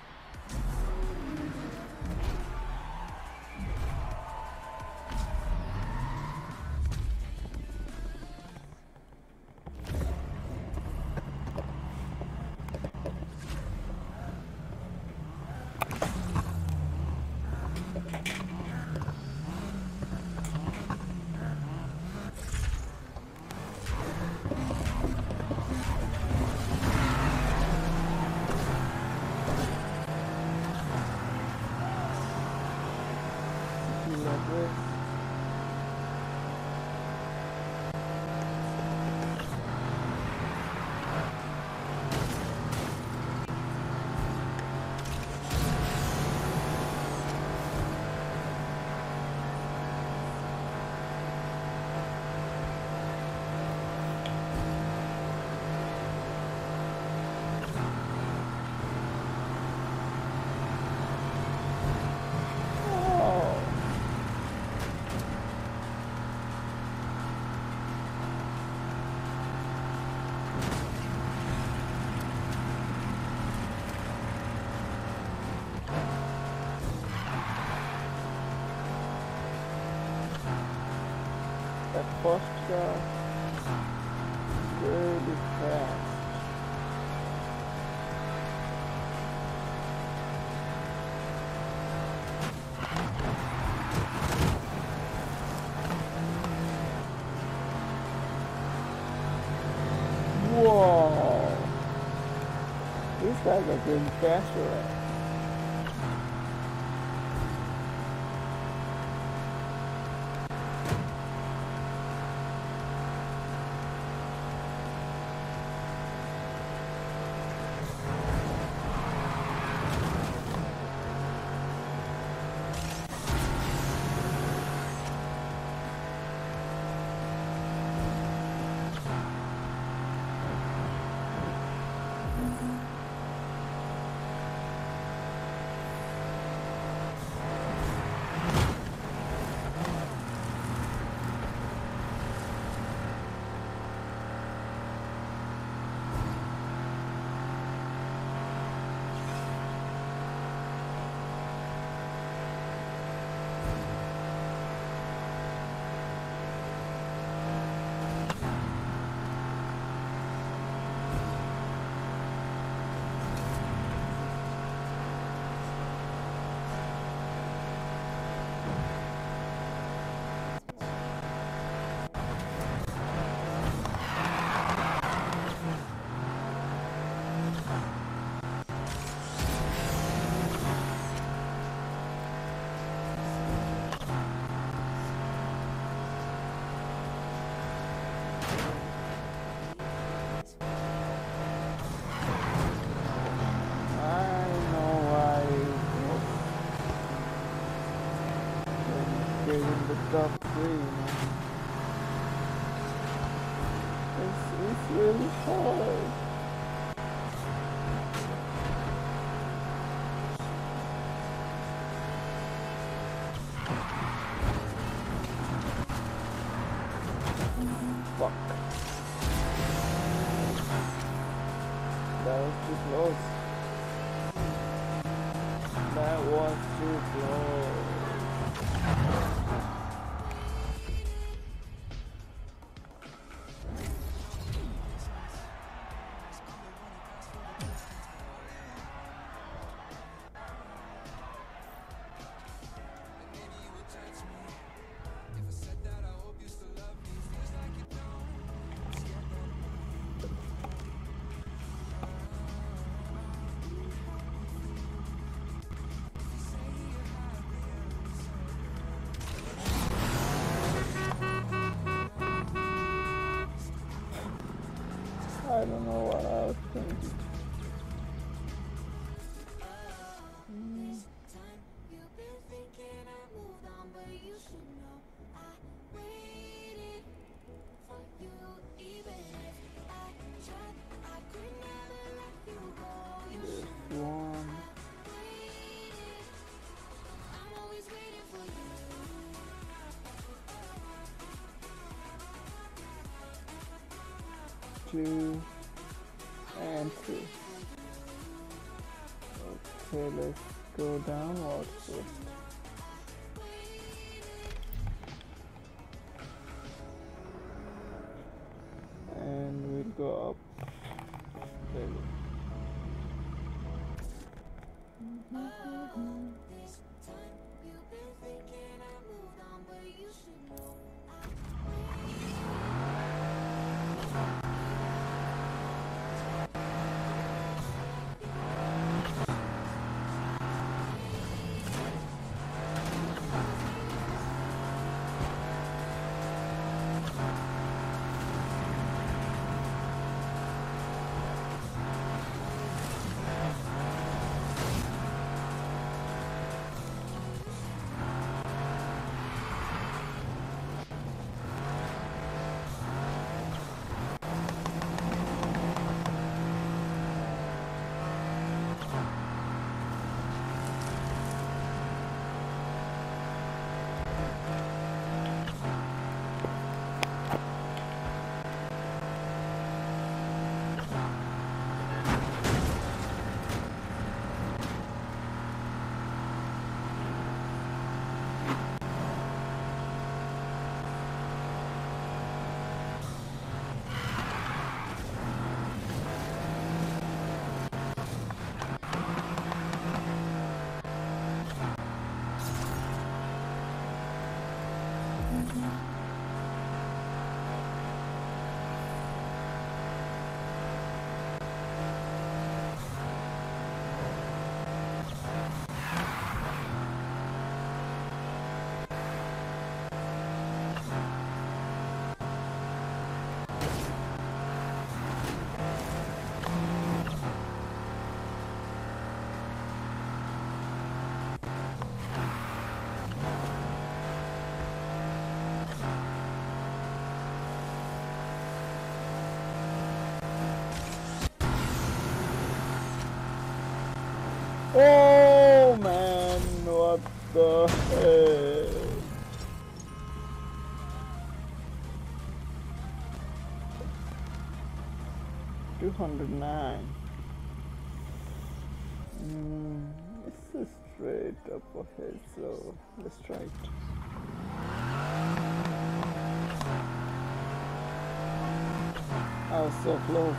That first car really fast. Whoa! These guys are getting faster. In the top three, you know. It's, it's really hard. Fuck. That was too close. That was too close. I don't know what I was thinking. Mm. This one. two, and three. Okay, let's go downwards first. And we'll go up. There we go. Oh man, what the heck? two hundred nine. Mm, this is straight up ahead, so let's try it. I was so close.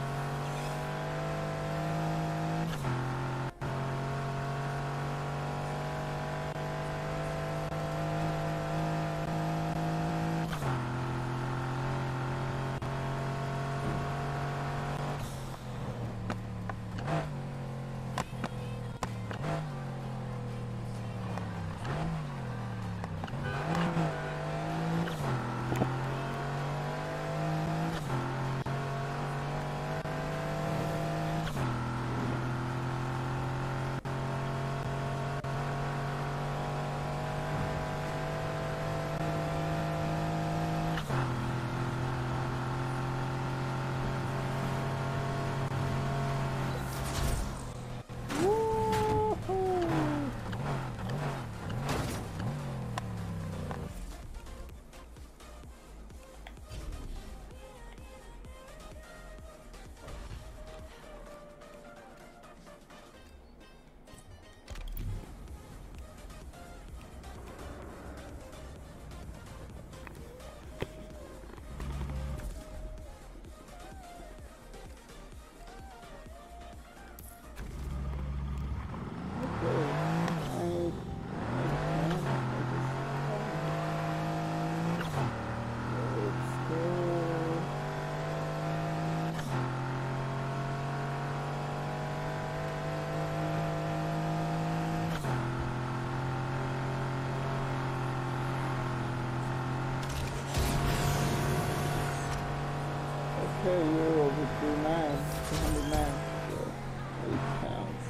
Okay, you're over two nine, two hundred nine, so eight pounds.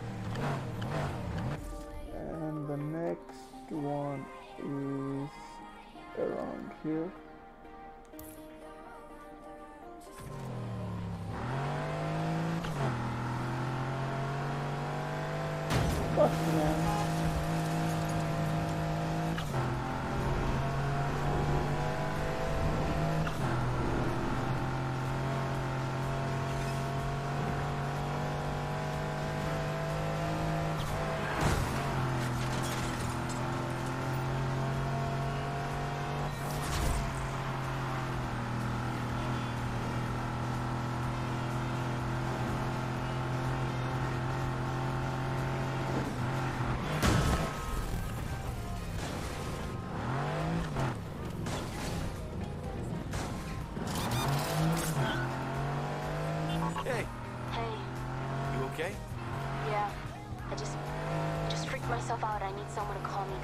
And the next one is around here. Fuck man.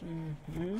Mm-hmm.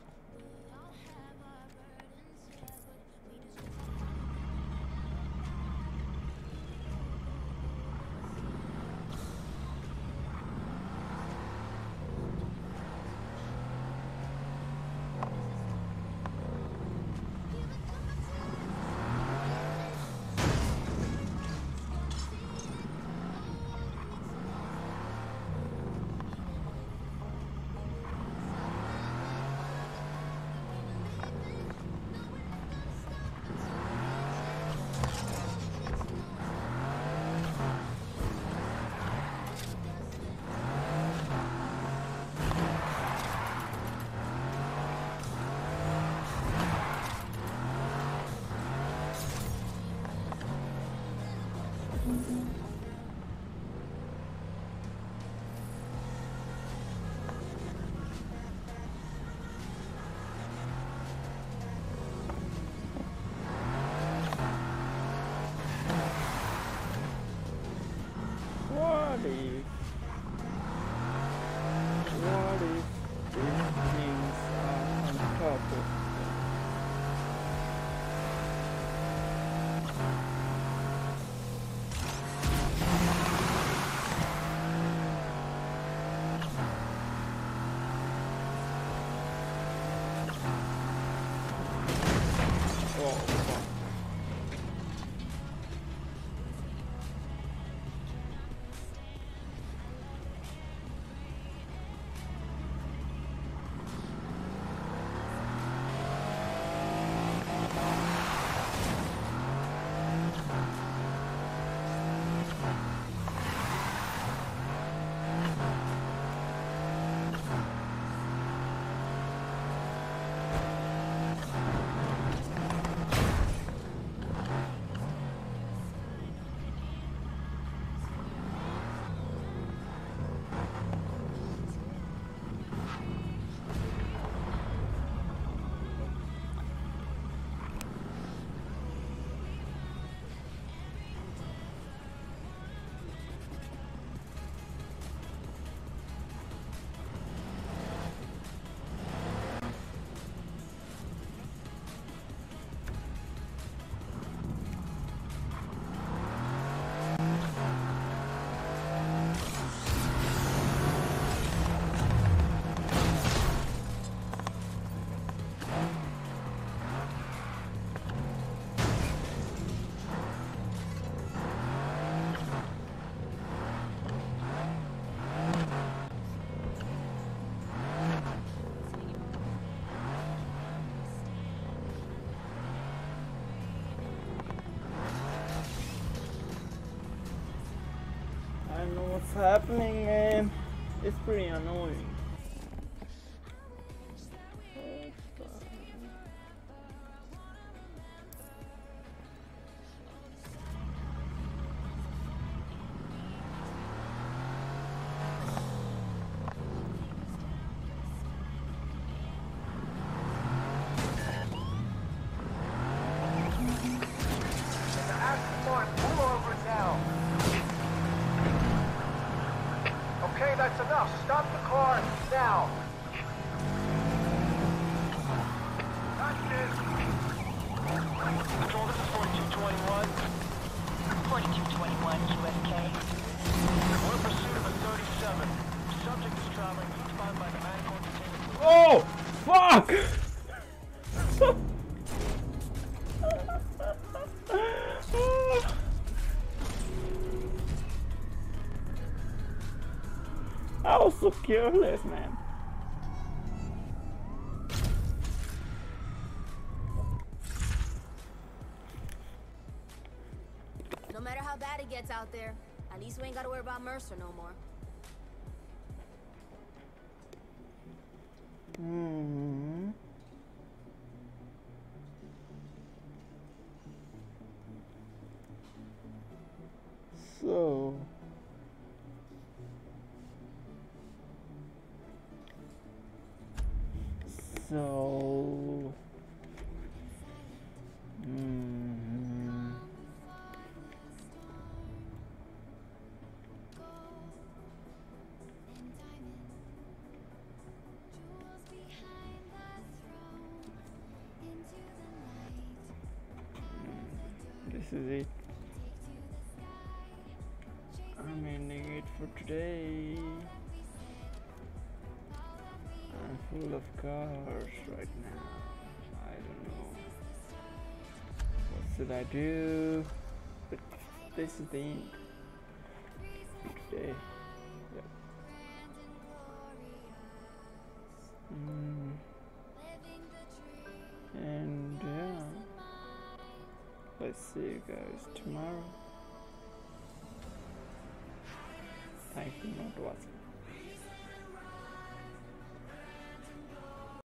What if, what if these things are on top of oh, fuck. I know what's happening, man. It's pretty annoying. Pull over now. Okay, that's enough. Stop the car now. That's it. Control, this is forty-two twenty-one. forty-two twenty-one Q S K. We're in pursuit of a thirty-seven. Subject is traveling eastbound by the Manicourt Container. Oh, fuck! I was so careless, man. No matter how bad it gets out there, at least we ain't gotta worry about Mercer no more. Hmm. So. So. Hmm. is it. I'm ending it for today. I'm full of cars right now. I don't know. What should I do? But this is the end for today. Yep. Mm. And yeah. Let's see you guys tomorrow. Thank you for watching.